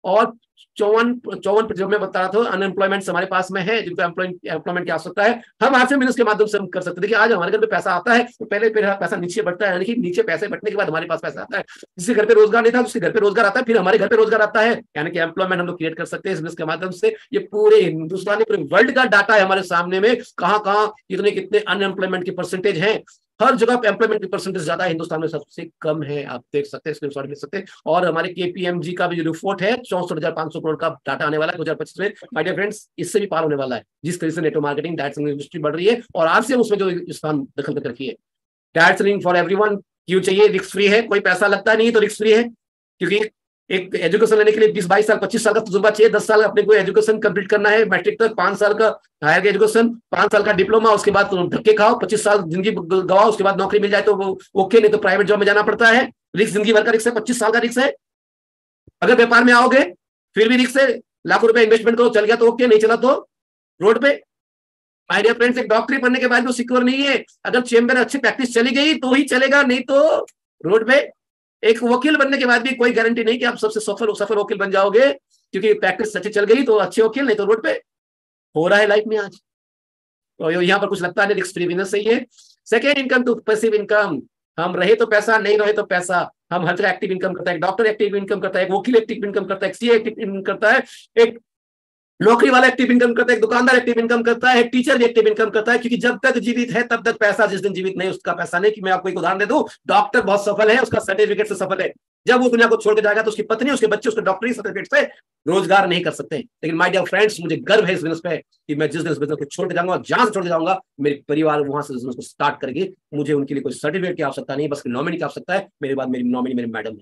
और चौवन चौवन जो मैं बता रहा था अनएम्प्लॉयमेंट हमारे पास में है, जिनको एम्प्लॉयमेंट की आवश्यकता है, हम आरसीएम बिजनेस के माध्यम से हम कर सकते हैं। देखिए आज हमारे घर पे पैसा आता है तो पहले फिर पैसा नीचे बढ़ता है, यानी कि नीचे पैसे बढ़ने के बाद हमारे पास पैसा आता है। जिसके घर पे रोजगार नहीं था उसके घर पे रोजगार आता है, फिर हमारे घर पे रोजगार आता है, यानी कि एम्प्लॉयमेंट हम लोग क्रिएट कर सकते हैं इस बिजनेस के माध्यम से। ये पूरे हिंदुस्तान पूरे वर्ल्ड का डाटा है हमारे सामने में, कहाँ कहाँ कितने कितने अनएम्प्लॉयमेंट की परसेंटेज है। हर जगह पे एम्प्लॉयमेंट की परसेंटेज ज्यादा है, हिंदुस्तान में सबसे कम है। आप देख सकते हैं, स्क्रीनशॉट ले सकते हैं। और हमारे केपीएमजी का भी जो रिपोर्ट है चौसठ हजार पांच सौ करोड़ का डाटा आने वाला है दो हजार पच्चीस में। माय डियर फ्रेंड्स, इससे भी पार होने वाला है जिस तरह से network marketing direct selling industry बढ़ रही है और आरसीएम उसमें जो स्थान दखल कर रखी है। डायरेक्ट सेलिंग फॉर एवरीवन क्यों चाहिए? रिस्क फ्री है, कोई पैसा लगता नहीं तो रिस्क फ्री है, क्योंकि एक एजुकेशन लेने के लिए बीस बाईस साल पच्चीस साल का तजुर्बा चाहिए। दस साल अपने को एजुकेशन कंप्लीट करना है, मैट्रिक तक, पांच साल का हायर एजुकेशन, पांच साल का डिप्लोमा, उसके बाद तो धक्के खाओ, पच्चीस साल जिंदगी गवाओ, उसके बाद नौकरी मिल जाए तो वो ओके, नहीं तो प्राइवेट जॉब में जाना पड़ता है। रिस्क जिंदगी भर का रिस्क है, पच्चीस साल का रिस्क है। अगर व्यापार में आओगे फिर भी रिस्क है, लाखों रुपए इन्वेस्टमेंट करो, चल गया तो ओके, नहीं चला तो रोड पे। माय डियर फ्रेंड्स, एक डॉक्टरी पढ़ने के बाद भी सिक्योर नहीं है। अगर चेंबर अच्छी प्रैक्टिस चली गई तो ही चलेगा, नहीं तो रोड पे। एक वकील बनने के बाद भी कोई गारंटी नहीं कि आप सबसे सफल सफल वकील बन जाओगे, क्योंकि प्रैक्टिस अच्छी चल गई तो अच्छे वकील, नहीं तो रोड पे। हो रहा है लाइफ में आज, तो यहाँ पर कुछ लगता नहीं, रिस्क फ्री बिजनेस सही है। Second income to passive income, हम रहे तो पैसा, नहीं रहे तो पैसा। हम हर तरह एक्टिव इनकम करता है, डॉक्टर एक्टिव इनकम करता है, एक वकील एक्टिव इनकम करता है, एक सीए एक्टिव इनकम करता है, एक नौकरी वाला एक्टिव इनकम करता है, एक दुकानदार एक्टिव इनकम करता है, टीचर भी एक्टिव इनकम करता है, क्योंकि जब तक जीवित है तब तक पैसा, जिस दिन जीवित नहीं उसका पैसा नहीं। कि मैं आपको एक उदाहरण दे दूं, डॉक्टर बहुत सफल है, उसका सर्टिफिकेट से सफल है। जब वो दुनिया को छोड़ के जाएगा तो उसकी पत्नी, उसके बच्चे उसके डॉक्टरी सर्टिफिकेट से रोजगार नहीं कर सकते। लेकिन माय डियर फ्रेंड्स, मुझे गर्व है इस बिजनेस पे कि मैं जिस दिन इस बिजनेस को छोड़ के जाऊंगा, जहां से छोड़ के जाऊंगा, मेरे परिवार वहां से बिजनेस को स्टार्ट करेंगे। मुझे उनके लिए कोई सर्टिफिकेट की आवश्यकता नहीं, बस नॉमिनी की आवश्यकता है। मेरे बाद मेरी नॉमिनी मेरी मैडम है।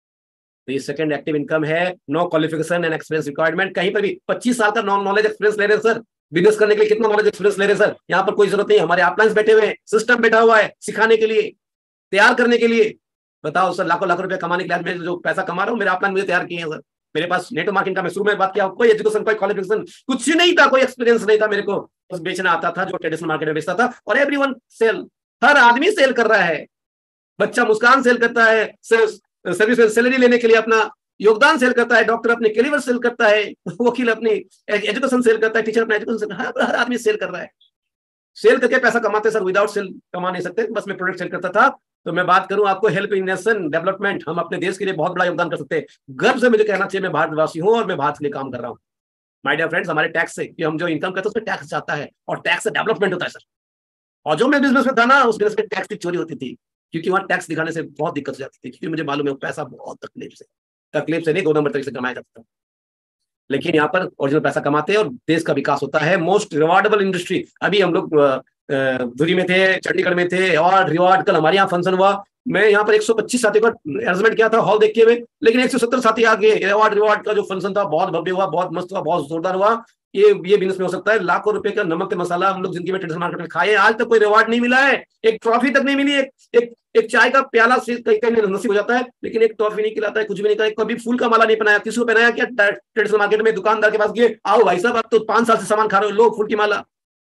तो ये सेकंड एक्टिव इनकम है। No qualification and experience requirement, कहीं पर भी पच्चीस साल का नॉन नॉलेज एक्सपीरियंस ले रहे हैं सर। बिजनेस करने के लिए कितना नॉलेज एक्सपीरियंस ले रहे हैं सर? यहाँ पर कोई जरूरत नहीं, हमारे अपलाइंस बैठे हुए हैं, सिस्टम बैठा हुआ है सिखाने के लिए, तैयार करने के लिए। बताओ सर, लाखों लाखों रुपए कमाने के लिए मैं जो पैसा कमा रहा हूँ, मेरे अपलाइन मुझे तैयार किए हैं सर। मेरे पास नेटवर्क मार्केटिंग का मैं शुरू में बात किया, कोई एजुकेशन, कोई क्वालिफिकेशन कुछ नहीं था, कोई एक्सपीरियंस नहीं था मेरे को, बस बेचना आता था जो ट्रेडिशनल मार्केट में बेचता था। और एवरीवन सेल, हर आदमी सेल कर रहा है। बच्चा मुस्कान सेल करता है, सर्विस में सैलरी लेने के लिए अपना योगदान सेल करता है, डॉक्टर अपने कैलिबर सेल करता है, वकील अपनी एजुकेशन सेल करता है, टीचर अपना एजुकेशन, हर, हर आदमी सेल कर रहा है। सेल करके पैसा कमाते सर, विदाउट सेल कमा नहीं सकते। बस मैं प्रोडक्ट सेल करता था। तो मैं बात करूं आपको हेल्प इन नेशन डेवलपमेंट, हम अपने देश के लिए बहुत बड़ा योगदान कर सकते हैं। गर्व से मुझे कहना चाहिए मैं भारतवासी हूं और मैं भारत के लिए काम कर रहा हूं। माय डियर फ्रेंड्स, हमारे टैक्स से कि हम जो इनकम करते हैं उसमें टैक्स जाता है और टैक्स से डेवलपमेंट होता है सर। और जो मैं बिजनेस में था ना, उस बिजनेस में टैक्स की चोरी होती थी, क्योंकि वहां टैक्स दिखाने से बहुत दिक्कत हो जाती थी, क्योंकि मुझे मालूम है वो पैसा बहुत तकलीफ से तकलीफ से नहीं दो नंबर तरीके से कमाया जाता था। लेकिन यहाँ पर ओरिजिनल पैसा कमाते हैं और देश का विकास होता है। मोस्ट रिवार्डेबल इंडस्ट्री, अभी हम लोग धुरी में थे, चंडीगढ़ में थे, और रिवार्ड कल हमारे यहाँ फंक्शन हुआ। मैं यहाँ पर एक सौ पच्चीस साथियों का अरेंजमेंट किया था हॉल देखे हुए, लेकिन एक सौ सत्तर साथी आ गए। रिवार्ड रिवार्ड का जो फंक्शन था बहुत भव्य हुआ, बहुत मस्त हुआ, बहुत जोरदार हुआ। ये ये बिजनेस में हो सकता है। लाखों रुपए का नमक मसाला हम लोग जिंदगी में ट्रेडिशनल मार्केट में खाए, आज तक कोई रिवार्ड नहीं मिला है, एक ट्रॉफी तक नहीं मिली, एक एक एक चाय का प्याला से कहीं कहीं नसीब हो जाता है, लेकिन एक ट्रॉफी नहीं खिलाता है, कुछ भी नहीं करा। कभी फूल का माला नहीं पहनाया, किसी को पहनाया क्या? ट्रेडिशनल मार्केट में दुकानदार के पास गए, आओ भाई साहब आप तो पांच साल से सामान खा रहे हो, लो फूल की माला।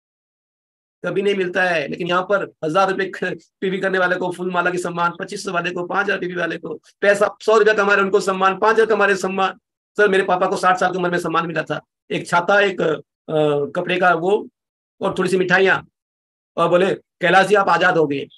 कभी नहीं मिलता है। लेकिन यहाँ पर हजार रुपए पीवी करने वाले को फूल माला की सम्मान, पच्चीस सौ वाले को, पांच हजार पीवी वाले को पैसा, सौ रुपया कमा रहे उनको सम्मान, पांच हजार कमा रहे सम्मान। सर मेरे पापा को साठ साल की उम्र में सम्मान मिला था, एक छाता, एक आ, कपड़े का वो, और थोड़ी सी मिठाइयाँ, और बोले कैलाश जी आप आजाद हो गए।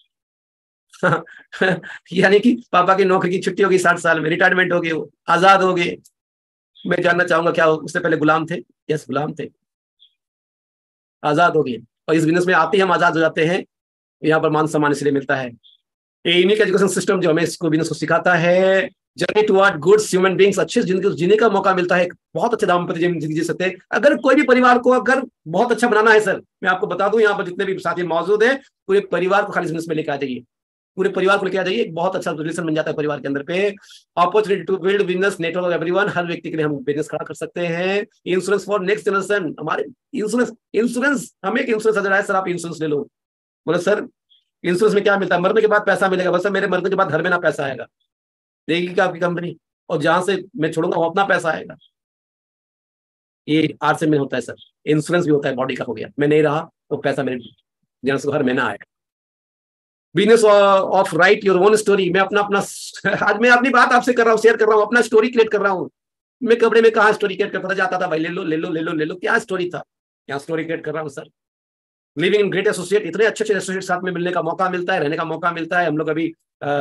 यानी कि पापा की नौकरी की छुट्टी होगी, साठ साल में रिटायरमेंट हो गई, वो आजाद हो गए। मैं जानना चाहूंगा क्या उससे पहले गुलाम थे? यस गुलाम थे, आजाद हो गए। और इस बिजनेस में आते ही हम आजाद हो जाते हैं। यहाँ पर मान सम्मान इसलिए मिलता है। यूनिक एजुकेशन सिस्टम जो हमें इसको बिजनेस को सिखाता है, journey toward goods human beings, अच्छे जिंदगी जीने का मौका मिलता है, बहुत अच्छे दाम पर जिंदगी जी सकते हैं। अगर कोई भी परिवार को अगर बहुत अच्छा बनाना है सर, मैं आपको बता दूं यहाँ पर जितने भी साथी मौजूद हैं, पूरे परिवार को खाली बिजनेस में लेकर आ जाइए, पूरे परिवार को लेकर आ जाइए, एक बहुत अच्छा रिलेशन बन जाता है परिवार के अंदर पे। Opportunity to build business network everyone, हर व्यक्ति के लिए हम बिजनेस खड़ा कर सकते हैं। इंश्योरेंस फॉर नेक्स्ट जनरेशन, हमारे इंश्योरेंस इंश्योरेंस हमें एक इंश्योरेंस नजर आया सर, आप इंश्योरेंस ले लो। बोले सर इंश्योरेंस में क्या मिलता है? मरने के बाद पैसा मिलेगा। बस मेरे मरने के बाद घर में ना पैसा आएगा, देगी क्या आपकी कंपनी, और जहां से मैं छोड़ूंगा वो अपना पैसा आएगा। ये आर से में होता है सर। इंश्योरेंस भी होता है, बॉडी का हो गया, मैं नहीं रहा तो पैसा मेरे जहां से हर महीना आएगा। Business of write your own story, मैं अपना अपना आज मैं अपनी बात आपसे कर रहा हूँ, शेयर कर रहा हूँ, अपना स्टोरी क्रिएट कर रहा हूँ। मैं कपड़े में कहाँ स्टोरी क्रिएट करता जाता था, भाई ले लो ले लो ले लो ले लो, क्या स्टोरी था, क्या स्टोरी क्रिएट कर रहा हूँ sir. Living in great associate, इतने अच्छे अच्छे एसोसिएट साथ में मिलने का मौका मिलता है, रहने का मौका मिलता है। हम लोग अभी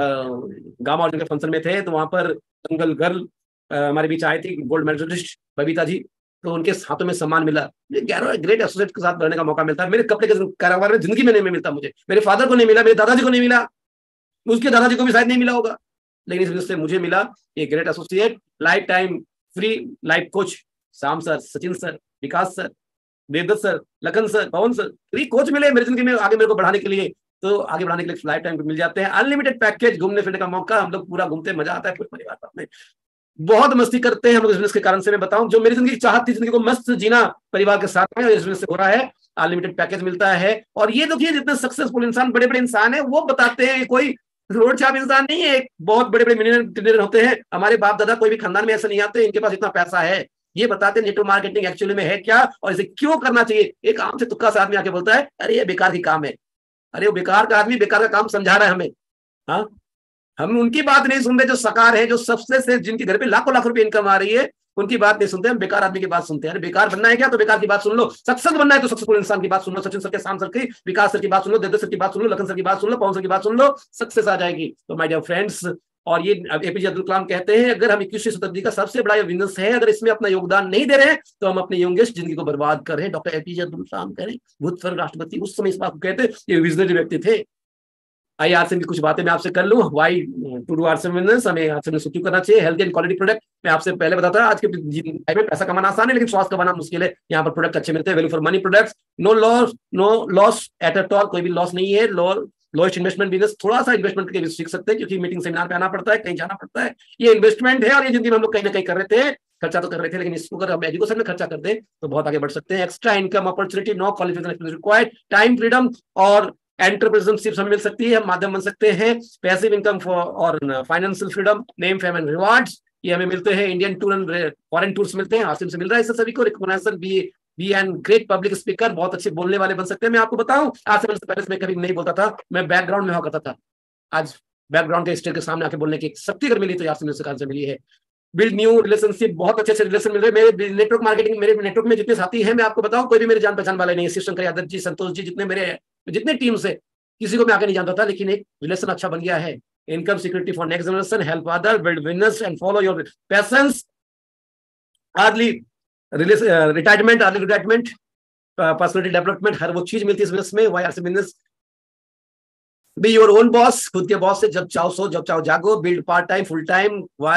गामा अर्जुन के फंक्शन में थे, तो वहां पर दंगल गर्ल हमारे बीच आए थे, गोल्ड मेडलिस्ट बबीता जी, तो उनके हाथों में सम्मान मिला। ग्रेट एसोसिएट के साथ रहने का मौका मिलता है। मेरे कपड़े के कारोबार में जिंदगी में नहीं मिलता, मुझे मेरे फादर को नहीं मिला, मेरे दादाजी को नहीं मिला, उसके दादाजी को भी शायद नहीं मिला होगा, लेकिन इस वजह से मुझे मिला ये great associate, lifetime free life coach Shyam sir, Sachin sir, Vikas sir, Devdutt sir, Lakhan sir, Pawan sir, free coach मिले मेरी जिंदगी में आगे मेरे को बढ़ाने के लिए। तो आगे बढ़ाने के लिए लाइफ टाइम मिल जाते हैं, अनलिमिटेड पैकेज, घूमने फिरने का मौका, हम लोग पूरा घूमते, मजा आता है पूरे परिवार साथ में, बहुत मस्ती करते हैं हम लोग इस बिजनेस के कारण से। मैं बताऊं, जो मेरी जिंदगी चाहत थी, जिंदगी को मस्त जीना परिवार के साथ में, इस बिजनेस से हो रहा है। अनलिमिटेड पैकेज मिलता है। और ये देखिए जितने सक्सेसफुल इंसान, बड़े बड़े इंसान है, वो बताते हैं, कोई रोड छाप इंसान नहीं है, बहुत बड़े बड़े मिलियनर होते हैं। हमारे बाप दादा कोई भी खानदान में ऐसे नहीं आते, इनके पास इतना पैसा है। ये बताते हैं नेटवर्क मार्केटिंग एक्चुअली में है क्या और इसे क्यों करना चाहिए। एक आम से तुक्का से आदमी आके बोलता है अरे ये बेकार की काम है, अरे वो बेकार का आदमी बेकार का काम समझा रहा है हमें। हाँ, हम उनकी बात नहीं सुनते जो सकार है, जो सबसे से जिनके घर पे लाखों लाख रुपए इनकम आ रही है, उनकी बात नहीं सुनते, हम बेकार आदमी की बात सुनते हैं। अरे बेकार बनना है क्या, तो बेकार की बात सुन लो। सक्सेस बनना है तो सक्सेसफुल इंसान की बात सुन लो, सचिन सर के, शाम सर की, विकास सर की बात सुन लो, देवदत्त सर की बात सुन लो, लखन सर की बात सुन लो, पवन सर की बात सुन लो, सक्सेस आ जाएगी। तो माय डियर फ्रेंड्स, और ये एपीजे अब्दुल कलाम कहते हैं, अगर हम इक्कीसवीं शताब्दी का सबसे बड़ा बिजनेस है, अगर इसमें अपना योगदान नहीं दे रहे हैं तो हम अपनी यंगेस्ट जिंदगी को बर्बाद कर रहे हैं। डॉक्टर एपीजे अब्दुल कलाम कह रहे हैं, भूतपूर्व राष्ट्रपति, उस समय इस बात को कहते, ये विजनरी व्यक्ति थे। आइए आरसीएम की कुछ बातें मैं आपसे कर लूं। Why to do RCM business, हमें आरसीएम में क्यों करना चाहिए। हेल्थ एंड क्वालिटी प्रोडक्ट, मैं आपसे पहले बताता था, आज के टाइम में पैसा कमाना आसान है, लेकिन स्वास्थ्य कमाना मुश्किल है। यहाँ पर प्रोडक्ट अच्छे मिलते हैं, value for money products, no loss, no loss at at all, कोई भी लॉस नहीं है। लो लोएस्ट इन्वेस्टमेंट बिजनेस, थोड़ा सा इन्वेस्टमेंट करके सीख सकते हैं, क्योंकि मीटिंग सेमिनार पे आना पड़ता है, कहीं जाना पड़ता है, ये इन्वेस्टमेंट है। और ये जिंदगी में हम लोग कहीं ना कहीं कर रहे थे, खर्चा तो कर रहे थे, लेकिन इसको अगर हम एजुकेशन में खर्चा कर दें तो बहुत आगे बढ़ सकते हैं। Extra income opportunity, no qualification required, time freedom और एंटरप्रेन्योरशिप हमें मिल सकती है, हम माध्यम बन सकते हैं। पैसिव इनकम फॉर और financial freedom, name fame and rewards, ये हमें मिलते हैं। Indian tour and foreign tours मिलते हैं, आरसीएम से मिल रहा है सभी को। Recognition B B and great public speaker, बहुत अच्छे बोलने वाले बन सकते हैं। मैं आपको बताऊं, आरसीएम से पहले मैं कभी नहीं बोलता था, मैं बैकग्राउंड में हुआ करता था। आज बैकग्राउंड के स्टेज के सामने आके बोलने की शक्ति अगर मिली तो आरसीएम से कहां से मिली है। बिल्ड न्यू रिलेशनशिप, बहुत अच्छे अच्छे रिलेशन मिल रहे हैं। मेरे नेटवर्क मार्केटिंग, मेरे नेटवर्क में जितने साथी हैं, मैं आपको बताऊं, कोई भी मेरे जान पहचान वाले नहीं है। शिवशंकर यादव जी, संतोष जी, जितने मेरे जितने टीम से, किसी को मैं आगे नहीं जानता था, लेकिन एक रिलेशन अच्छा बन गया है। Income security for next generation, help other, build business and follow your passions, early retirement, early retirement, personality development, हर वो चीज मिलती है इस बिजनेस में। Why RCM business, be your own boss, खुद के बॉस से जब चाहो सो, जब चाहो जागो। Build part time, full time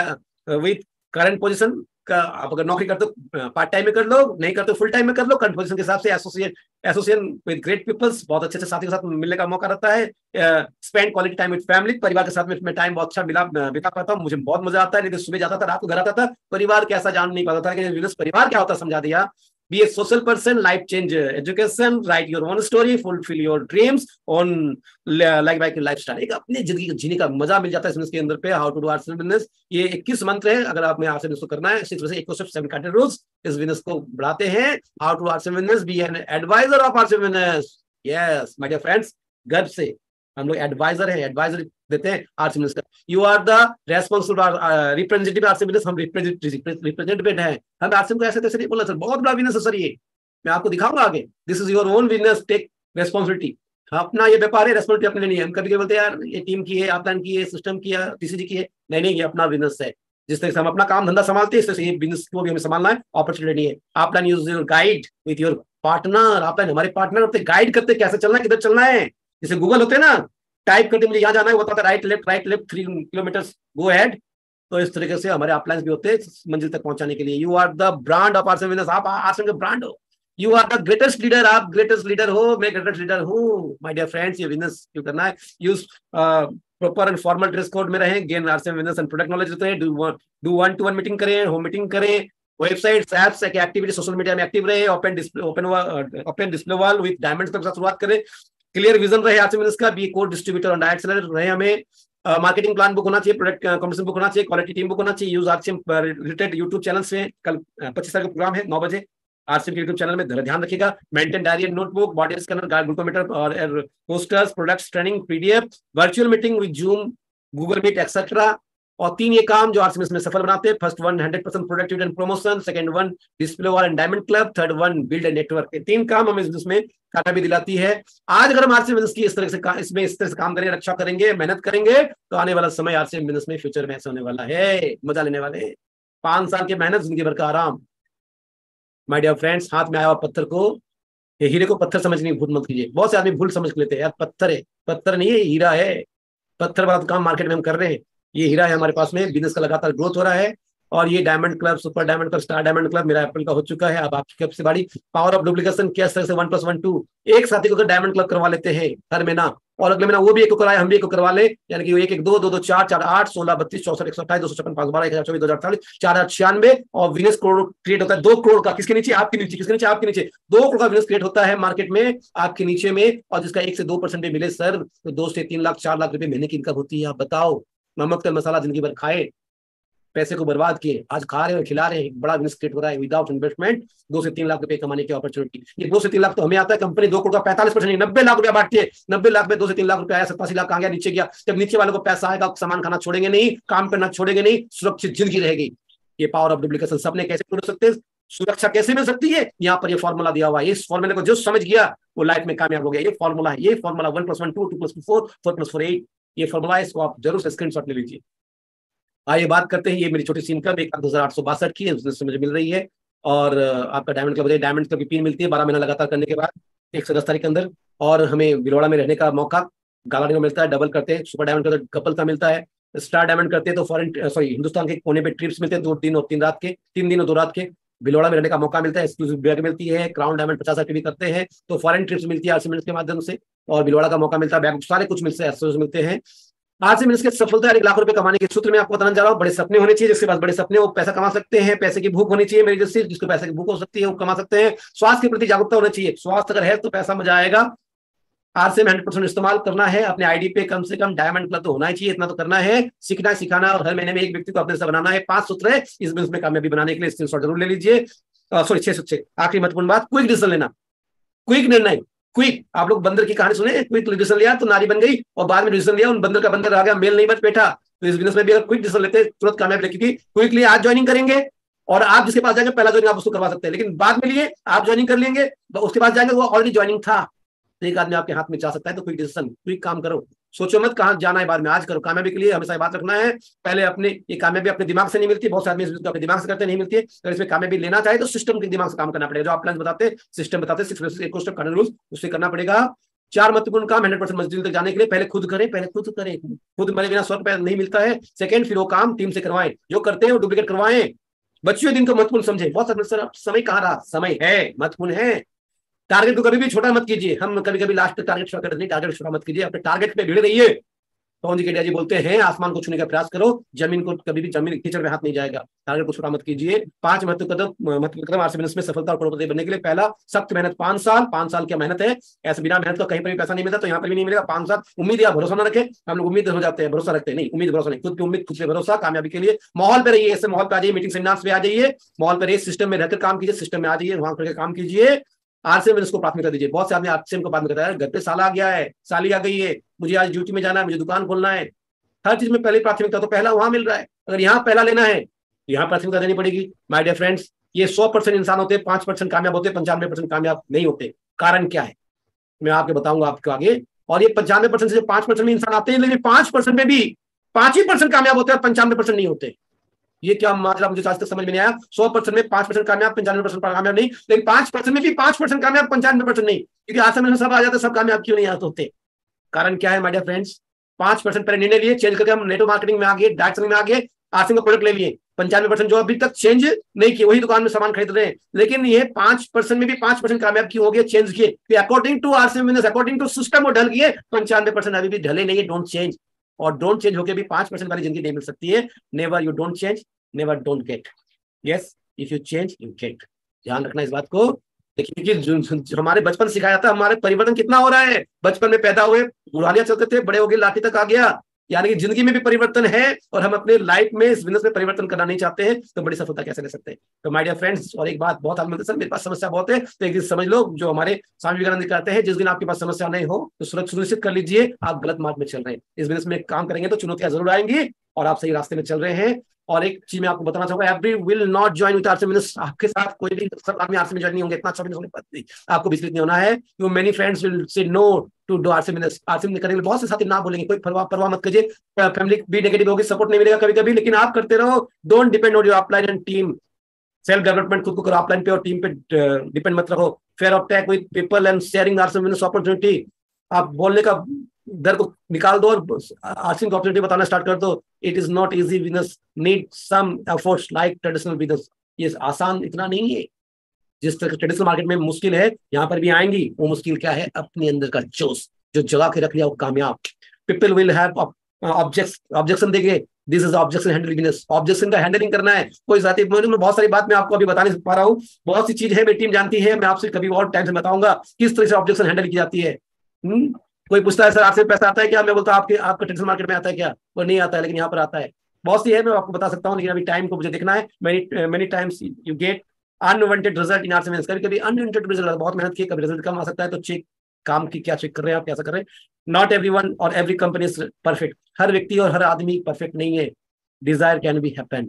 with current position का, आप अगर नौकरी करते हो पार्ट टाइम में कर लो, नहीं करते फुल टाइम में कर लो, करंट पोजीशन के हिसाब से। Associate association with great peoples, बहुत अच्छे अच्छे साथियों के साथ मिलने का मौका रहता है। Spend quality time with family, परिवार के साथ में टाइम बहुत अच्छा मिला बिता पाता हूँ, मुझे बहुत मजा आता है। लेकिन सुबह जाता था, रात को घर आता था, परिवार कैसा जान नहीं पाता था, लेकिन परिवार क्या होता समझा दिया। Be a social person, life change education, write your own story, fulfill your dreams on like like lifestyle। एक अपनी जिंदगी जीने का मजा मिल जाता है बिजनेस के अंदर पे। How to do RCM business, ये इक्कीस मंत्र है, अगर आप में आरसीएम बिजनेस को करना है, सिक्स से इक्कीस सेवन कार्डिनल रूल्स इस बिजनेस को बढ़ाते हैं। How to RCM business, be an advisor of RCM business. Yes my dear friends, गर्व से हम लोग एडवाइजर है, एडवाइजर देते हैं आरसीएम बिजनेस का। You are the responsible representative RCM business, हम रिप्रेजेंटेटिव हैं। हम आरसीएम को ऐसे तैसे नहीं बोलना सर, बहुत बड़ा बिजनेस है सर, ये मैं आपको दिखाऊंगा आगे। This is your own business, take responsibility. अपना ये व्यापार है, रेस्पॉन्सिबिलिटी अपने नहीं है। हम कभी कभी बोलते हैं यार ये टीम की है, अपलाइन की है, सिस्टम की है, टीसीजी की है, नहीं नहीं, ये अपना बिजनेस है। जिस तरह से हम अपना काम धंधा संभालते हैं, इस तरह से ये बिजनेस को भी हमें संभालना है, अपॉर्चुनिटी नहीं है। Upline use your guide with your partner, upline हमारे पार्टनर होते, गाइड करते कैसे चलना है, किधर चलना है। जैसे गूगल होते हैं ना, टाइप करते मुझे यहाँ जाना है, बताता right left right left three kilometre go head. तो इस तरीके से हमारे अपलाइंस भी होते हैं मंजिल तक पहुंचाने के लिए। You are the brand of RCM business, आप आरसीएम के ब्रांड हो। You are the greatest leader, आप ग्रेटेस्ट लीडर हो, मैं ग्रेटेस्ट लीडर हूँ। माय डियर फ्रेंड्स, ये बिजनेस क्यों करना है। Use proper and formal dress code में रहें, gain RCM business and product knowledge होते हैं। Do do one to one meeting करें, होम मीटिंग करें, वेबसाइट्स, एप्स की एक्टिविटी, सोशल मीडिया में एक्टिव रहे, open display open open display wall with diamonds के साथ शुरुआत करें। क्लियर विजन रहे आरसीएम बिजनेस का, बी कोड डिस्ट्रीब्यूटर और डायरेक्ट सेलर रहे। हमें मार्केटिंग प्लान बुक होना चाहिए, प्रोडक्ट कॉम्पिटिशन बुक होना चाहिए, क्वालिटी टीम बुक होना चाहिए। Use RCM related YouTube channel से, कल पच्चीस तारीख का प्रोग्राम है नौ बजे आरसीएम के यूट्यूब चैनल में, ध्यान रखिएगा। Maintain diary and notebook, body scanner, glucometer और posters, products, training, PDF, virtual meeting with Zoom, Google Meet etcetera. और तीन ये काम जो आरसीएमएस में सफल बनाते हैं, first one hundred percent productivity and promotion, second one display wall and diamond club, third one build network. तीन काम हमें इसमें कामयाबी दिलाती है। आज अगर हम आरसीएम बिजनेस की इस तरह से इसमें इस तरह से काम करेंगे, रक्षा करेंगे, मेहनत करेंगे, तो आने वाला समय आरसीएम बिजनेस में फ्यूचर में ऐसा होने वाला है, मजा लेने वाले हैं। पांच साल की मेहनत, जिंदगी भर का आराम। माय डियर फ्रेंड्स, हाथ में आया हुआ पत्थर को, ये हीरे को पत्थर समझने की भूल मत कीजिए। बहुत से आदमी भूल समझ लेते हैं, यार पत्थर है, पत्थर नहीं है, हीरा है। पत्थर वाला काम मार्केट में हम कर रहे हैं, ये हीरा है हमारे पास में। बिजनेस का लगातार ग्रोथ हो रहा है। और ये diamond club, super diamond club, star diamond club मेरा एप्पल का हो चुका है। अब आपकी कब से बारी। पावर ऑफ डुप्लीकेशन, किस तरह से वन प्लस वन टू, एक साथी को अगर डायमंड क्लब करवा लेते हैं हर महीना, और अगले महीना वो भी एक को कराए, हम भी एक को करवा ले, यानी कि एक एक दो दो दो चार चार आठ सोलह बत्तीस चौसठ एक सौ अट्ठाईस दो सौ छप्पन पांच बारह एक हजार चौबीस दो हजार अड़तालीस चार हजार छियानवे, और बिजनेस करोड़ क्रिएट होता है। दो करोड़ का किसके नीचे? आपके नीचे। किसके नीचे? आपके नीचे। दो करोड़ का बिजनेस क्रिएट होता है मार्केट में आपके नीचे में, और जिसका एक से दो परसेंट भी मिले सर, तो दो से तीन लाख चार लाख रुपए महीने की इनकम होती है। आप बताओ, नमक तेल मसाला जिंदगी भर खाए, पैसे को बर्बाद किए, आज खा रहे हैं और खिला रहे हैं, एक बड़ा बिजनेस क्रिएट हो रहा है विदाउट इन्वेस्टमेंट। दो से तीन लाख रुपए कमाने की अपॉर्चुनिटी, ये दो से तीन लाख तो हमें आता है। कंपनी दो करोड़ का पैंतालीस परसेंट नब्बे लाख रुपया बांटती है। नब्बे लाख में दो से तीन लाख रुपया आया, सतासी लाख आ गया, नीचे गया। जब नीचे वालों को पैसा आएगा, सामान खाना छोड़ेंगे नहीं, काम करना छोड़ेंगे नहीं, सुरक्षित जिंदगी रहेगी। ये पावर ऑफ डुप्लीकेशन सबने कैसे पूरे सकते हैं, सुरक्षा कैसे मिल सकती है, यहाँ पर ये फॉर्मूला दिया हुआ है। इस फॉर्मूले को जो समझ गया वो लाइफ में कामयाब हो गया। ये फॉर्मूला है, ये formula one plus one two, two plus two four, four plus four eight, ये फॉर्मूला है। इसको आप जरूर से स्क्रीनशॉट ले लीजिए। आइए बात करते हैं, ये मेरी छोटी सी इनकम एक दो हजार आठ सौ बासठ की है, उससे मुझे मिल रही है। और आपका डायमंड क्लब, डायमंड क्लब की पिन मिलती है बारह महीना लगातार करने के बाद, एक से दस तारीख के अंदर। और हमें भिलवाड़ा में रहने का मौका गालाडी में मिलता है, डबल करते हैं। सुपर डायमंड का कपल का मिलता है। स्टार डायमंड करते हैं तो फॉरेन सॉरी हिंदुस्तान के कोने पे ट्रिप्स मिलते हैं, दो दिन और तीन रात के, तीन दिन और दो रात के। भिलवाड़ा में रहने का मौका मिलता है, एक्सक्लूसिव बैग मिलती है। क्राउन डायमंड पचास हजार भी करते हैं तो फॉरेन ट्रिप्स मिलती है आरसीएम के माध्यम से, और भिलवाड़ा का मौका मिलता है, बैग सारे कुछ मिलते हैं, मिलते हैं। आज से इसके सफलता एक लाख रुपए कमाने के सूत्र में आपको बताना जा रहा हूँ। बड़े सपने होने चाहिए, जिसके पास बड़े सपने वो पैसा कमा सकते हैं। पैसे की भूख होनी चाहिए मेरी जैसे, जिसको पैसे की भूख हो सकती है वो कमा सकते हैं। स्वास्थ्य के प्रति जागरूकता होनी चाहिए, स्वास्थ्य अगर है तो पैसा मजा आएगा। आरसीएम हंड्रेड परसेंट इस्तेमाल करना है, अपने आईडी पे कम से कम डायमंड क्लब तो होना ही चाहिए, इतना तो करना है। सीखना है, सिखाना, और हर महीने में एक व्यक्ति को अपने से बनाना है। पांच सूत्र है इस बिजनेस में कामयाबी बनाने के लिए, स्क्रीनशॉट जरूर ले लीजिए। सॉरी छह सूत्र। आखिरी महत्वपूर्ण बात, क्विक डिसीजन लेना, क्विक निर्णय, क्विक। आप लोग बंदर की कहानी सुने, क्विक डिसीजन लिया तो नारी बन गई, और बाद में डिसीजन लिया उन बंदर का बंदर आ गया, मेल नहीं बच बैठा। तो इस बिजनेस में भी अगर क्विक डिसीजन लेते तुरंत कामयाब लेगी। क्विकली आज ज्वाइनिंग करेंगे, और आप जिसके पास जाएंगे पहला ज्वाइनिंग आप उसको करवा सकते हैं, लेकिन बाद में लिए आप ज्वाइनिंग कर लेंगे, उसके पास जाएंगे वो ऑलरेडी ज्वाइनिंग था। तो एक आदमी आपके हाथ में जा सकता है, तो क्विक डिसीजन, क्विक काम करो, सोचो मत कहाँ जाना है बाद में, आज करो। कामयाबी के लिए हमेशा बात रखना है, पहले अपने, ये कामयाबी अपने दिमाग से नहीं मिलती, बहुत से आदमी अपने दिमाग से करते नहीं मिलती है। अगर इसमें कामयाबी लेना चाहे तो सिस्टम के दिमाग से काम करना पड़ेगा, जो आप प्लान बताते सिस्टम बताते रूल्स उससे करना पड़ेगा। चार महत्वपूर्ण काम हंड्रेड परसेंट मजदूरी तक जाने के लिए, पहले खुद करें, पहले खुद करें, खुद मरे बिना स्वर्ग पे नहीं मिलता है। सेकंड, फिर वो काम टीम से करवाएं, जो करते हैं वो डुप्लीकेट करवाएं। बच्चों दिन को महत्वपूर्ण समझे, बहुत समय कहाँ रहा, समय है, महत्वपूर्ण है। टारगेट को कभी भी छोटा मत कीजिए, हम कभी कभी लास्ट तक टारगेट छोटा करते नहीं, टारगेट छोटा मत कीजिए, अपने टारगेट पे भिड़ रहिए। पवन जी केडिया जी बोलते हैं, आसमान को छूने का प्रयास करो, जमीन को कभी भी, जमीन कीचड़ में हाथ नहीं जाएगा। टारगेट को छोटा मत कीजिए। पांच महत्व कदम महत्व कदम आरसीएम बिजनेस में सफलता और करोड़पति बनने के लिए। पहला, सख्त मेहनत, पांच साल पांच साल की मेहनत है, ऐसे बिना मेहनत का कहीं पर भी पैसा नहीं मिलता, तो यहाँ पर भी नहीं मिलेगा। पांच साल उम्मीद या भरोसा न रखें, हम लोग उम्मीद हो जाते हैं, भरोसा रखते हैं नहीं, उम्मीद भरोसा नहीं, खुद की उम्मीद, खुद पे भरोसा। कामयाबी के लिए माहौल पे रहिए, ऐसे माहौल पे आ जाइए, मीटिंग सेमिनार्स पे आ जाइए, माहौल पे रहिए, सिस्टम में रहकर काम कीजिए, सिस्टम में आ जाइए, वहां करके काम कीजिए। आरसीएम बिजनेस को प्राथमिकता दीजिए। बहुत से आदमी आरसीएम को प्राथमिकता है, घर पे साला आ गया है, साली आ गई है, मुझे आज ड्यूटी में जाना है, मुझे दुकान खोलना है, हर चीज में पहले प्राथमिकता तो पहला वहां मिल रहा है। अगर यहाँ पहला लेना है, यहाँ प्राथमिकता देनी पड़ेगी। माय डियर फ्रेंड्स, ये सौ परसेंट इंसान होते हैं, पांच परसेंट कामयाब होते हैं, पंचानवे परसेंट कामयाब नहीं होते। कारण क्या है मैं आपको बताऊंगा आपको आगे। और ये पंचानवे परसेंट से पांच परसेंट में इंसान आते हैं, लेकिन पांच परसेंट में भी पांच ही परसेंट कामयाब होते हैं, पंचानवे परसेंट नहीं होते। ये क्या माजरा मुझे आज तक समझ में नहीं आया। सौ परसेंट में पांच परसेंट कामयाब, पंचानवे परसेंट कामयाब नहीं, लेकिन पांच परसेंट में भी पांच परसेंट कामयाब, पंचानवे परसेंट नहीं। क्योंकि आसान में सब आ जाते, सब कामयाब क्यों नहीं आते होते? कारण क्या है माय डियर फ्रेंड्स? पांच परसेंट पहले निर्णय लिए, चेंज करके हम नेटवर्क मार्केटिंग में आ गए, डायरेक्ट सेलिंग में आ गए, आरसीएम का प्रोडक्ट ले लिए। पंचानवे परसेंट जो अभी तक चेंज नहीं किए, वही दुकान में सामान खरीद रहे हैं, लेकिन ये पांच परसेंट में भी पांच परसेंट कामयाब क्यों हो गए? चेंज किए, according to RCM business, according to system वो ढल गए। पंचानवे परसेंट अभी भी ढले नहीं है, डोंट चेंज। और डोंट चेंज होकर भी पांच परसेंट वाली जिंदगी नहीं मिल सकती है। Never you don't change, never don't get. Yes, if you change you get. ध्यान रखना इस बात को। देखिए कि जो, जो हमारे बचपन सिखाया था, हमारे परिवर्तन कितना हो रहा है। बचपन में पैदा हुए, बुढ़ालियां चलते थे, बड़े हो गए, लाठी तक आ गया। यानी कि जिंदगी में भी परिवर्तन है, और हम अपने लाइफ में इस बिजनेस में परिवर्तन करना नहीं चाहते हैं, तो बड़ी सफलता कैसे ले सकते हैं? तो माय डियर फ्रेंड्स, और एक बात बहुत आदमी सर मेरे पास समस्या बहुत है, तो एक दिन समझ लो, जो हमारे स्वामी विवेकानंद कहते हैं, जिस दिन आपके पास समस्या नहीं हो तो सुनिश्चित कर लीजिए आप गलत मार्ग में चल रहे हैं। इस बिजनेस में काम करेंगे तो चुनौतियां जरूर आएंगी, और आप सही रास्ते में चल रहे हैं। और एक चीज मैं आपको बताना चाहूंगा, every will not join with RCM means आपके साथ कोई भी सब आदमी आरसीएम में ज्वाइन नहीं होंगे, इतना अच्छा बिजनेस होने पर आपको विचलित नहीं होना है। You many friends will say no to do RCM means RCM करने के लिए बहुत से साथी ना बोलेंगे, कोई परवाह परवाह मत कीजिए। फैमिली भी नेगेटिव होगी, सपोर्ट नहीं मिलेगा कभी कभी, लेकिन आप करते रहो। Don't depend on your upline and team. Self development खुद को करो, अपलाइन पे और टीम पे डिपेंड मत रखो। Fear of talk with people and sharing RCM means opportunity. आप बोलने का डर को निकाल दो और आरसीएम की अपॉर्चुनिटी बताना स्टार्ट कर दो। It is not easy business, need some efforts like traditional business. ये आसान इतना नहीं है, जिस तरह ट्रेडिशनल मार्केट में मुश्किल है यहाँ पर भी आएंगी। वो मुश्किल क्या है? अपने अंदर का जोश जो जगा के रख लिया वो कामयाब। पीपल विल हैव ऑब्जेक्शन देंगे, this is objection handling business. Objection का हैंडलिंग करना है। कोई साथी में बहुत सारी बात मैं आपको अभी बता नहीं पा रहा हूँ, बहुत सी चीज है मेरी टीम जानती है, मैं आपसे कभी और टाइम से बताऊंगा किस तरह से ऑब्जेक्शन हैंडल की जाती है। हुँ? कोई पूछता है सर आपसे पैसा आता है क्या, मैं बोलता हूँ आपके आपका ट्रेडिशनल मार्केट में आता है क्या? वो नहीं आता है, लेकिन यहाँ पर आता है। बहुत सी है, मैं आपको बता सकता हूँ, लेकिन अभी टाइम को मुझे देखना है। Many many times you get unwanted result in RCM. कभी कभी अनवांटेड रिजल्ट, बहुत मेहनत की कभी रिजल्ट कम आ सकता है, तो चेक काम की क्या चेक कर रहे हैं आप, कैसा कर रहे हैं। नॉट एवरीवन और एवरी कंपनी इज परफेक्ट। हर व्यक्ति और हर आदमी परफेक्ट नहीं है। Desire can be happen.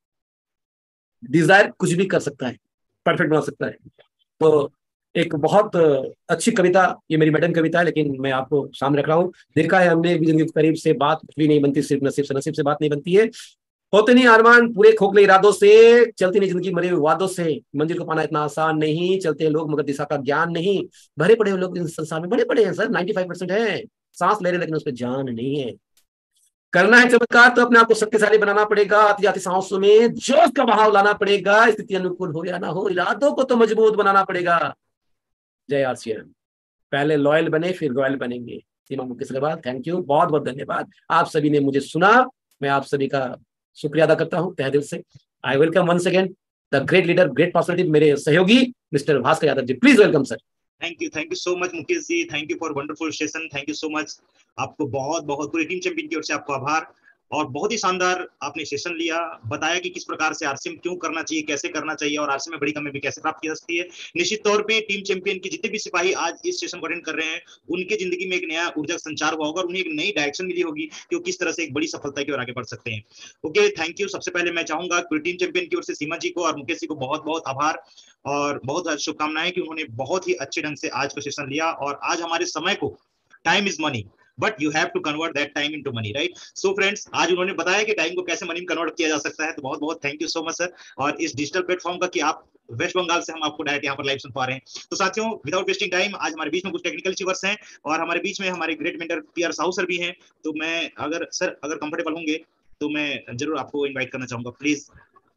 Desire कुछ भी कर सकता है, परफेक्ट बना सकता है। तो एक बहुत अच्छी कविता, ये मेरी मैडम कविता है, लेकिन मैं आपको सामने रख रहा हूँ। देखा है हमने भी जिंदगी के करीब से, बात भी नहीं बनती सिर्फ नसीब से, नसीब से बात नहीं बनती है। होते नहीं अरमान पूरे खोखले इरादों से, चलती नहीं जिंदगी मरे वादों से। मंजिल को पाना इतना आसान नहीं, चलते हैं लोग मगर दिशा का ज्ञान नहीं। भरे पड़े लोग इस संसार में, बड़े पड़े हैं सर, नाइन्टी फाइव परसेंट है, सांस ले रहे लेकिन उस पर जान नहीं है। करना है चमत्कार तो अपने आप को शक्तिशाली बनाना पड़ेगा। आती जाती सांसों में जोश का बहाव लाना पड़ेगा। स्थिति अनुकूल हो या ना हो, इरादों को तो मजबूत बनाना पड़ेगा। जय आरसीएम। पहले लॉयल बने फिर रॉयल बनेंगे। सीमा मुकेश अग्रवाल, थैंक यू, बहुत बहुत धन्यवाद। आप सभी ने मुझे सुना, मैं आप सभी का शुक्रिया अदा करता हूं तहे दिल से। I welcome once again the great leader, great personality, मेरे सहयोगी mister Bhaskar Yadav ji. Please welcome sir. Thank you, thank you so much Mukesh ji, thank you for wonderful session, thank you so much. आपको बहुत बहुत पूरी टीम चैंपियन की ओर से आपको आभार। और बहुत ही शानदार आपने सेशन लिया, बताया कि किस प्रकार से आरसीएम क्यों करना चाहिए, कैसे करना चाहिए और आरसीएम में बड़ी कामयाबी कैसे प्राप्त की जा सकती है। निश्चित तौर पे टीम चैंपियन के जितने भी सिपाही आज इस सेशन को अटेंड कर रहे हैं, उनकी जिंदगी में एक नया ऊर्जा संचार हुआ होगा और उन्हें एक नई डायरेक्शन मिली होगी कि वो किस तरह से एक बड़ी सफलता की ओर आगे बढ़ सकते हैं। Okay, thank you. सबसे पहले मैं चाहूंगा टीम चैंपियन की ओर से सीमा जी को और मुकेश जी को बहुत बहुत आभार और बहुत शुभकामनाएं कि उन्होंने बहुत ही अच्छे ढंग से आज का सेशन लिया। और आज हमारे समय को, time is money but you have to convert that time into money, right. So friends, आज उन्होंने बताया कि टाइम को कैसे मनी में कन्वर्ट किया जा सकता है, तो बहुत बहुत thank you so much sir. और इस डिजिटल प्लेटफॉर्म का कि आप वेस्ट बंगाल से हम आपको डायरेक्ट यहाँ पर लाइव सुन पा रहे हैं। तो साथियों, विदाउट वेस्टिंग टाइम, आज हमारे बीच में कुछ टेक्निकल इश्यूज हैं और हमारे बीच में हमारे great mentor P R Sahu sir भी हैं। तो मैं अगर सर अगर कंफर्टेबल होंगे तो मैं जरूर आपको इन्वाइट करना चाहूंगा, please.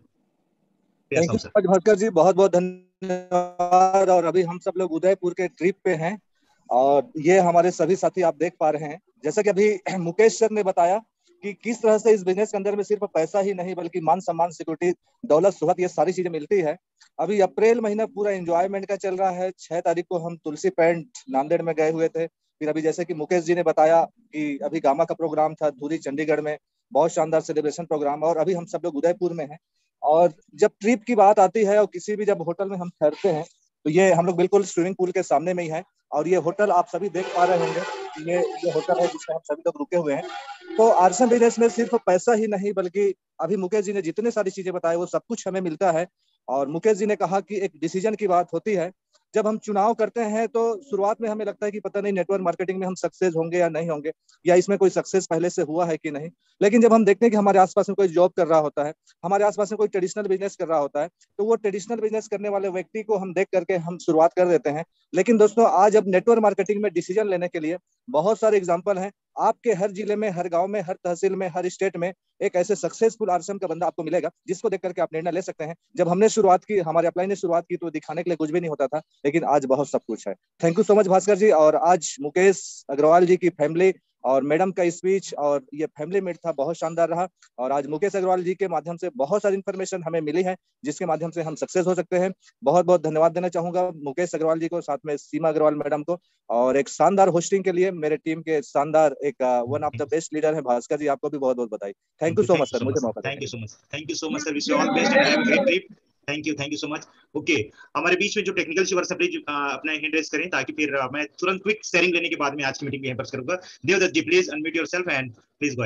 Thank you Bhaskar ji, बहुत बहुत धन्यवाद। और अभी हम सब लोग उदयपुर के ट्रिप पे हैं और ये हमारे सभी साथी आप देख पा रहे हैं, जैसा कि अभी मुकेश सर ने बताया कि किस तरह से इस बिजनेस के अंदर में सिर्फ पैसा ही नहीं बल्कि मान सम्मान, सिक्योरिटी, दौलत, सुहत, ये सारी चीजें मिलती है। अभी अप्रैल महीना पूरा एंजॉयमेंट का चल रहा है। छह तारीख को हम तुलसी पेंट नांदेड़ में गए हुए थे। फिर अभी जैसे कि मुकेश जी ने बताया कि अभी गामा का प्रोग्राम था धुरी चंडीगढ़ में, बहुत शानदार सेलिब्रेशन प्रोग्राम। और अभी हम सब लोग उदयपुर में हैं। और जब ट्रिप की बात आती है और किसी भी जब होटल में हम ठहरते हैं तो ये हम लोग बिल्कुल स्विमिंग पूल के सामने में ही है। और ये होटल आप सभी देख पा रहे होंगे, ये ये होटल है जिसमें हम सभी लोग रुके हुए हैं। तो आरसीएम बिजनेस में सिर्फ पैसा ही नहीं बल्कि अभी मुकेश जी ने जितने सारी चीजें बताई वो सब कुछ हमें मिलता है। और मुकेश जी ने कहा कि एक डिसीजन की बात होती है। जब हम चुनाव करते हैं तो शुरुआत में हमें लगता है कि पता नहीं नेटवर्क मार्केटिंग में हम सक्सेस होंगे या नहीं होंगे, या इसमें कोई सक्सेस पहले से हुआ है कि नहीं। लेकिन जब हम देखते हैं कि हमारे आसपास में कोई जॉब कर रहा होता है, हमारे आसपास में कोई ट्रेडिशनल बिजनेस कर रहा होता है, तो वो ट्रेडिशनल बिजनेस करने वाले व्यक्ति को हम देख करके हम शुरुआत कर देते हैं। लेकिन दोस्तों, आज अब नेटवर्क मार्केटिंग में डिसीजन लेने के लिए बहुत सारे एग्जाम्पल हैं। आपके हर जिले में, हर गाँव में, हर तहसील में, हर स्टेट में एक ऐसे सक्सेसफुल आरसीएम का बंदा आपको मिलेगा जिसको देख करके आप निर्णय ले सकते हैं। जब हमने शुरुआत की, हमारे अपलाइन ने शुरुआत की, तो दिखाने के लिए कुछ भी नहीं होता था, लेकिन आज बहुत सब कुछ है। Thank you so much Bhaskar ji. और आज मुकेश अग्रवाल जी की फैमिली और मैडम का स्पीच और ये फैमिली मीट था, बहुत शानदार रहा। और आज मुकेश अग्रवाल जी के माध्यम से बहुत सारी इन्फॉर्मेशन हमें मिली है जिसके माध्यम से हम सक्सेस हो सकते हैं। बहुत बहुत धन्यवाद देना चाहूंगा मुकेश अग्रवाल जी को, साथ में सीमा अग्रवाल मैडम को। और एक शानदार होस्टिंग के लिए मेरे टीम के शानदार एक one of the best leader है भास्कर जी, आपको भी बहुत बहुत बधाई। Thank you so much sir, मुझे मौका thank you so much, thank you so much sir, wish you all best and have a great trip. Thank you, thank you so much. Okay, हमारे बीच में जो टेक्निकल इश्यूज है, please अपना hand raise करें ताकि फिर uh, मैं तुरंत क्विक शेयरिंग लेने के बाद में आज की मीटिंग यहीं पर करूंगा। Devdutt ji, please unmute yourself and please go ahead.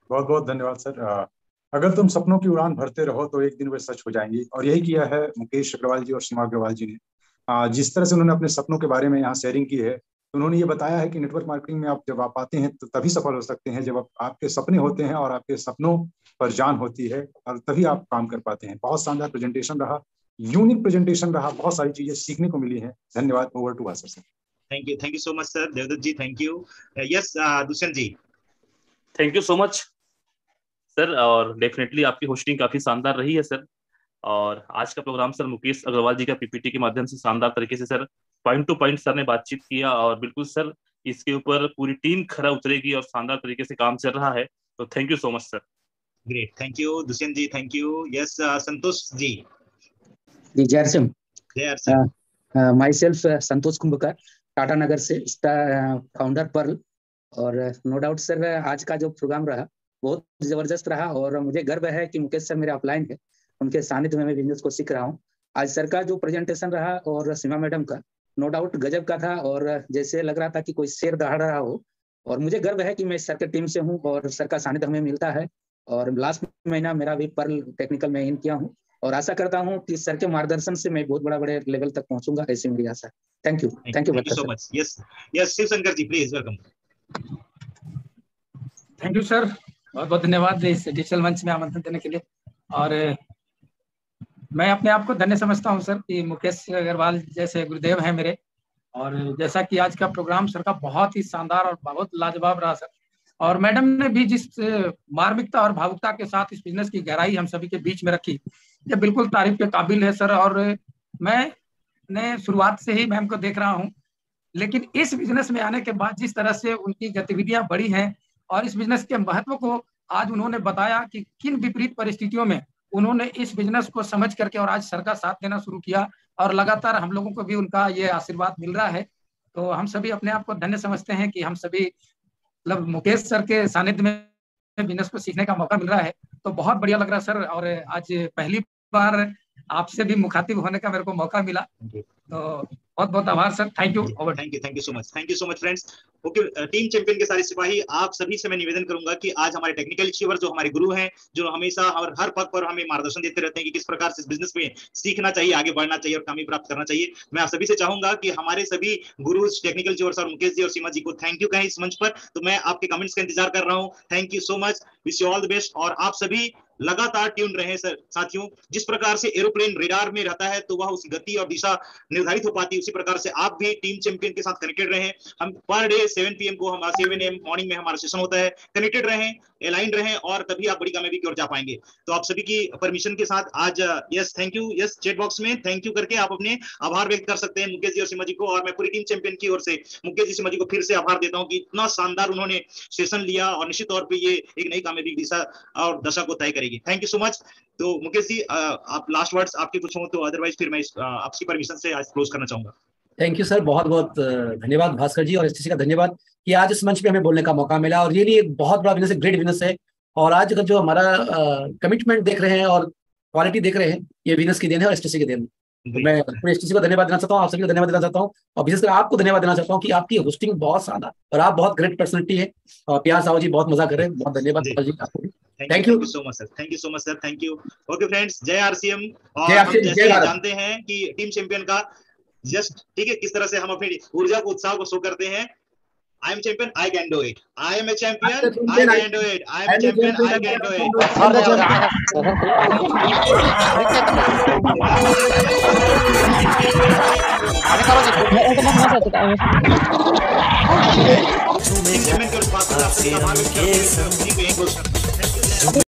बहुत बहुत धन्यवाद सर। अगर तुम सपनों की उड़ान भरते रहो तो एक दिन वे सच हो जाएंगी, और यही किया है मुकेश अग्रवाल जी और सीमा अग्रवाल जी ने। जिस तरह से उन्होंने अपने सपनों के बारे में यहाँ शेयरिंग की है, तो उन्होंने ये बताया है कि नेटवर्क मार्केटिंग में आप जब आप आते हैं तो तभी सफल हो सकते हैं जब आप, आपके सपने होते हैं और आपके सपनों पर जान होती है, और तभी आप काम कर पाते हैं। बहुत शानदार प्रेजेंटेशन रहा, यूनिक प्रेजेंटेशन रहा, बहुत सारी चीजें सीखने को मिली है। धन्यवाद। Over to Bhaskar sir. Thank you, thank you so much sir. Devdutt ji thank you. Yes Dushyant ji. Thank you so much sir, और डेफिनेटली आपकी होस्टिंग काफी शानदार रही है सर। और आज का प्रोग्राम सर मुकेश अग्रवाल जी का पीपीटी के माध्यम से शानदार तरीके से sir point to point sir ने बातचीत किया, और बिल्कुल सर इसके ऊपर पूरी टीम खरा उतरेगी और शानदार तरीके से काम चल रहा है। तो thank you so much sir. Great, thank you Dushyant ji, thank you. Yes Santosh ji. जी जय आर सी एम। जय R C M. Myself Santosh Kumbhkar, Tata Nagar से, फाउंडर पर्ल। और नो डाउट सर आज का जो प्रोग्राम रहा बहुत जबरदस्त रहा, और मुझे गर्व है कि मुकेश सर मेरे अपलाइन है, उनके सानिध्य में मैं बिजनेस को सीख रहा हूँ। आज सर का जो प्रेजेंटेशन रहा और सीमा मैडम का नो डाउट गजब का था, और जैसे लग रहा था कि कोई शेर दहाड़ रहा हो। और मुझे गर्व है कि मैं सर के टीम से हूँ और सर का सानिध्य हमें मिलता है। और लास्ट महीना मेरा भी पर्ल टेक्निकल में इन किया हूँ, और आशा करता हूँ कि सर के मार्गदर्शन से मैं बहुत बड़ा बड़े लेवल तक पहुंचूंगा, ऐसी मेरी आशा। Thank you, thank you so much. Yes yes Shiv Shankar ji please welcome. Thank you sir, बहुत बहुत धन्यवाद इस डिजिटल मंच में आमंत्रण देने के लिए। और मैं अपने आप को धन्य समझता हूं सर कि मुकेश अग्रवाल जैसे गुरुदेव हैं मेरे। और जैसा कि आज का प्रोग्राम सर का बहुत ही शानदार और बहुत लाजवाब रहा सर, और मैडम ने भी जिस मार्मिकता और भावुकता के साथ इस बिजनेस की गहराई हम सभी के बीच में रखी, ये बिल्कुल तारीफ के काबिल है सर। और मैं ने शुरुआत से ही मैम को देख रहा हूँ, लेकिन इस बिजनेस में आने के बाद जिस तरह से उनकी गतिविधियां बढ़ी हैं और इस बिजनेस के महत्व को आज उन्होंने बताया कि किन विपरीत परिस्थितियों में उन्होंने इस बिजनेस को समझ करके और आज सर का साथ देना शुरू किया, और लगातार हम लोगों को भी उनका ये आशीर्वाद मिल रहा है। तो हम सभी अपने आप को धन्य समझते हैं कि हम सभी मतलब मुकेश सर के सानिध्य में बिजनेस को सीखने का मौका मिल रहा है। तो बहुत बढ़िया लग रहा है सर, और आज पहली बार आपसे भी मुखातिब होने का मेरे को मौका मिला, तो बहुत बहुत आभार sir. Thank you. Thank you, thank you so much, thank you so much friends. Okay, team champion के सारे सिपाही, आप सभी से मैं निवेदन करूंगा कि आज हमारे टेक्निकल अचीवर जो हमारे गुरु हैं, जो हमेशा और हर पद पर हमें मार्गदर्शन देते रहते हैं कि किस प्रकार से इस बिजनेस में सीखना चाहिए, आगे बढ़ना चाहिए और कामयाबी प्राप्त करना चाहिए, मैं आप सभी से चाहूंगा कि हमारे सभी गुरु टेक्निकल अचीवर्स और मुकेश जी और सीमा जी को थैंक यू कहें इस मंच पर। तो मैं आपके कमेंट्स का इंतजार कर रहा हूँ। Thank you so much, wish you all the best. और आप सभी लगातार ट्यून रहे सर साथियों। जिस प्रकार से एरोप्लेन रेडार में रहता है तो वह उस गति और दिशा निर्धारित हो पाती है, उसी प्रकार से आप भी टीम चैंपियन के साथ कनेक्टेड रहें। हम per day seven P M को हम सेवन एम मॉर्निंग में हमारा सेशन होता है, कनेक्टेड रहें, अलाइंड रहें, और तभी आप बड़ी कामयाबी की ओर जा पाएंगे। तो आप सभी की परमिशन के साथ आज yes thank you, yes chat box में थैंक यू करके आप अपने आभार व्यक्त कर सकते हैं मुकेश जी और सीमा जी को। और मैं पूरी टीम चैंपियन की ओर से मुकेश जी सीमा जी को फिर से आभार देता हूँ कि इतना शानदार उन्होंने सेशन लिया, और निश्चित तौर पर ये एक नई कामयाबी की दिशा और दशा को तय करेगी। Thank you so much. तो मुकेश जी आप लास्ट वर्ड्स आपके कुछ हो तो, अदरवाइज फिर मैं आपकी परमिशन से आज क्लोज करना चाहूंगा। थैंक यू सर, बहुत बहुत धन्यवाद भास्कर जी, और एसटीसी का धन्यवाद कि आज इस मंच पे हमें बोलने का मौका मिला। और ये लिए एक बहुत बड़ा बिजनेस है, ग्रेट बिजनेस है। और आज का जो हमारा कमिटमेंट देख रहे हैं और क्वालिटी देख रहे हैं, ये बिजनेस की देन है और एसटीसी की देन है। तो मैं पूरे एसटीसी को धन्यवाद देना चाहता हूँ, आप सभी को धन्यवाद देना चाहता हूँ, और विशेषकर आपको धन्यवाद देना चाहता हूँ कि आपकी होस्टिंग बहुत शानदार, और आप बहुत ग्रेट पर्सनैलिटी है। और प्यार साहू जी बहुत मजा कर रहे हैं, बहुत धन्यवाद जी आपको। Thank you so much sir, thank you so much sir, thank you. Okay friends, जय आरसीएम। और हम जैसे जानते हैं कि टीम चैंपियन का जस्ट ठीक है किस तरह से हम अपनी ऊर्जा को, उत्साह को शो करते हैं। I am champion, I can do it. I am a champion, I can do it. I am a champion, I can do it. Team champion के पास आपसे आभार व्यक्त करते हैं।